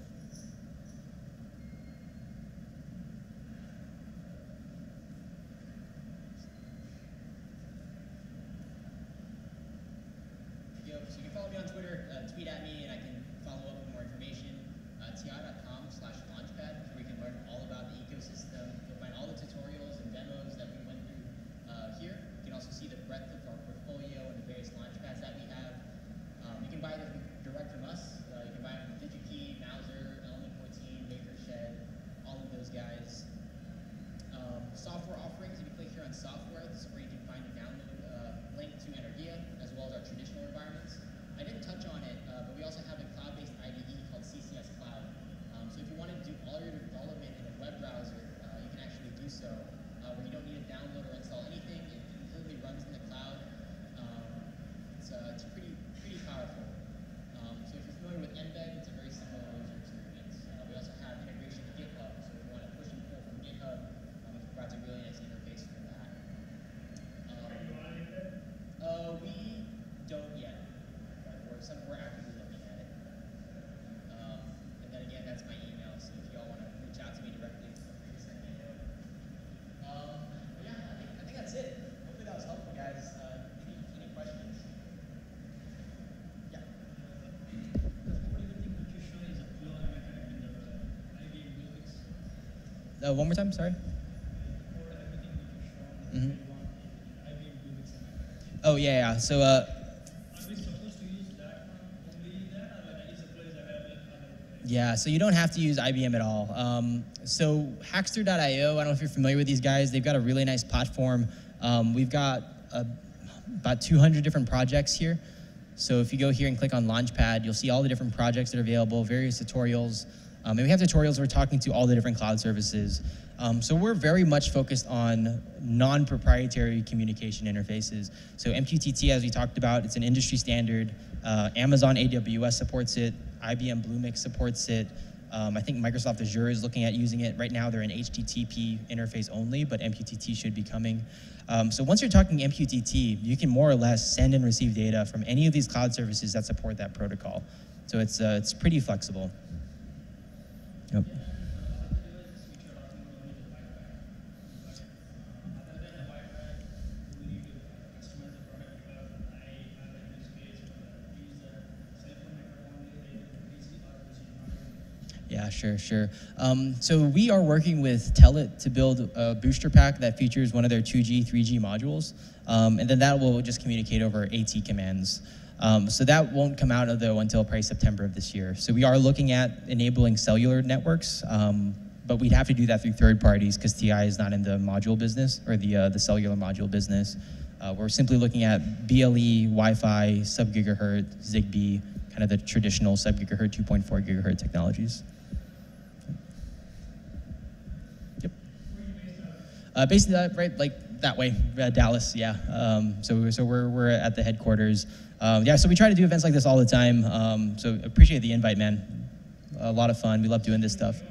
Yo, so you can follow me on Twitter, uh, tweet at me, and I can follow up with more information. Uh, T I dot com slash launchpad, where you can learn all about the ecosystem. You'll find all the tutorials and demos that we went through uh, here. You can also see the breadth of our portfolio and the various launchpads that we have. Um, you can buy them direct from us. Uh, you can buy them from DigiKey, Mauser, Element fourteen, Makershed, all of those guys. Um, software offerings, if you click here on software, this is where you can find a download uh, link to Energia, as well as our traditional environments. I didn't touch on it, uh, but we also have a cloud-based I D E called C C S Cloud. Um, so if you want to do all your development in a web browser, uh, you can actually do so, uh, where you don't need to download or install anything. It completely runs in the cloud. Um, it's, uh, it's pretty pretty powerful. Um, so if you're familiar with Embed, it's a very similar user experience. Uh, we also have integration to GitHub, so if you want to push and pull from GitHub, um, it provides a really nice interface for that. Um, Are you on Embed? Uh, we don't yet. We're, some, we're actively looking at it. Um, and then again, that's my email, so if y'all want to reach out to me directly, feel free to send me a note. Um, but yeah, I think, I think that's it. Hopefully that was helpful, guys. Uh, any, any questions? Yeah. Uh, one more time, sorry. Mm-hmm. Oh yeah, yeah. So. Uh, Yeah, so you don't have to use I B M at all. Um, so Hackster dot I O, I don't know if you're familiar with these guys. They've got a really nice platform. Um, we've got uh, about two hundred different projects here. So if you go here and click on Launchpad, you'll see all the different projects that are available, various tutorials. Um, and we have tutorials where we're talking to all the different cloud services. Um, so we're very much focused on non-proprietary communication interfaces. So M Q T T, as we talked about, it's an industry standard. Uh, Amazon A W S supports it. I B M Bluemix supports it. Um, I think Microsoft Azure is looking at using it. Right now, they're an H T T P interface only, but M Q T T should be coming. Um, so once you're talking M Q T T, you can more or less send and receive data from any of these cloud services that support that protocol. So it's, uh, it's pretty flexible. Yep. Yeah, sure, sure. Um, so we are working with Telit to build a booster pack that features one of their two G, three G modules, um, and then that will just communicate over AT commands. Um, so that won't come out, though, until probably September of this year. So we are looking at enabling cellular networks, um, but we'd have to do that through third parties because T I is not in the module business or the, uh, the cellular module business. Uh, we're simply looking at B L E, Wi-Fi, sub-gigahertz, Zigbee, kind of the traditional sub-gigahertz, two point four gigahertz technologies. Yep. Uh, basically, uh, right, like that way, uh, Dallas, yeah. Um, so so we're, we're at the headquarters. Um, yeah, so we try to do events like this all the time. Um, so appreciate the invite, man. A lot of fun. We love doing this stuff.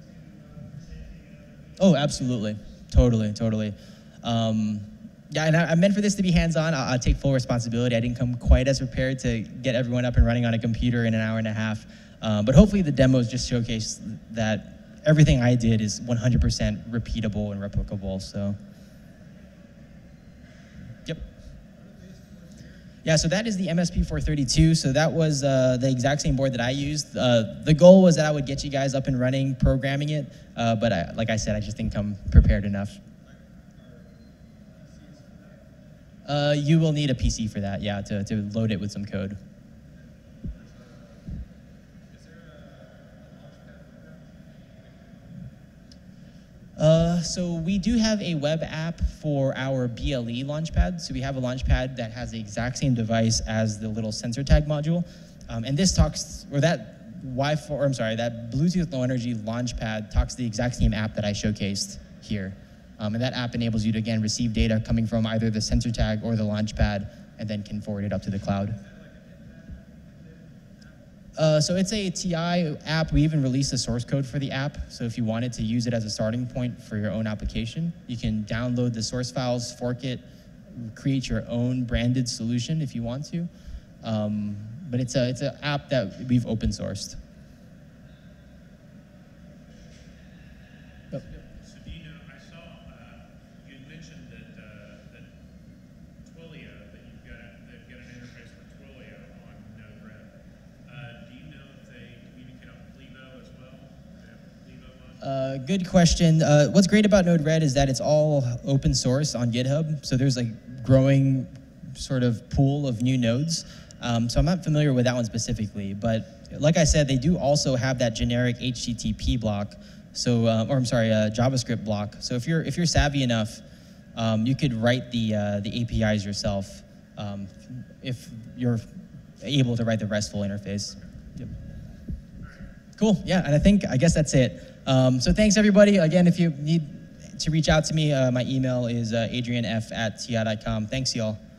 Oh, absolutely. Totally, totally. Um, yeah, and I, I meant for this to be hands-on. I'll, I'll take full responsibility. I didn't come quite as prepared to get everyone up and running on a computer in an hour and a half. Um, but hopefully the demos just showcase that everything I did is one hundred percent repeatable and replicable. So, yep. Yeah, so that is the M S P four thirty-two. So that was uh, the exact same board that I used. Uh, the goal was that I would get you guys up and running, programming it. Uh, but I, like I said, I just didn't come prepared enough. Uh, you will need a P C for that, yeah, to, to load it with some code. Uh, so we do have a web app for our B L E launchpad. So we have a launchpad that has the exact same device as the little sensor tag module. Um, and this talks, or that Wi-Fi, or I'm sorry, that Bluetooth Low Energy launchpad talks to the exact same app that I showcased here. Um, and that app enables you to, again, receive data coming from either the sensor tag or the launchpad, and then can forward it up to the cloud. Uh, so it's a T I app. We even released the source code for the app. So if you wanted to use it as a starting point for your own application, you can download the source files, fork it, create your own branded solution if you want to. Um, but it's a it's an app that we've open sourced. So do you know, I saw, uh, you had mentioned that, uh, that Twilio, that you've got, a, they've got an interface for Twilio on Node-RED. Uh, do you know if they communicate on Clevo as well? Do they have Clevo on? Uh, good question. Uh, what's great about Node-RED is that it's all open source on GitHub. So there's a growing sort of pool of new nodes. Um, so I'm not familiar with that one specifically, but like I said, they do also have that generic H T T P block. So, uh, or I'm sorry, uh, JavaScript block. So if you're if you're savvy enough, um, you could write the uh, the A P Is yourself um, if you're able to write the RESTful interface. Yep. Cool. Yeah, and I think I guess that's it. Um, so thanks everybody. Again, if you need to reach out to me, uh, my email is uh, adrianf at ti dot com. Thanks, y'all.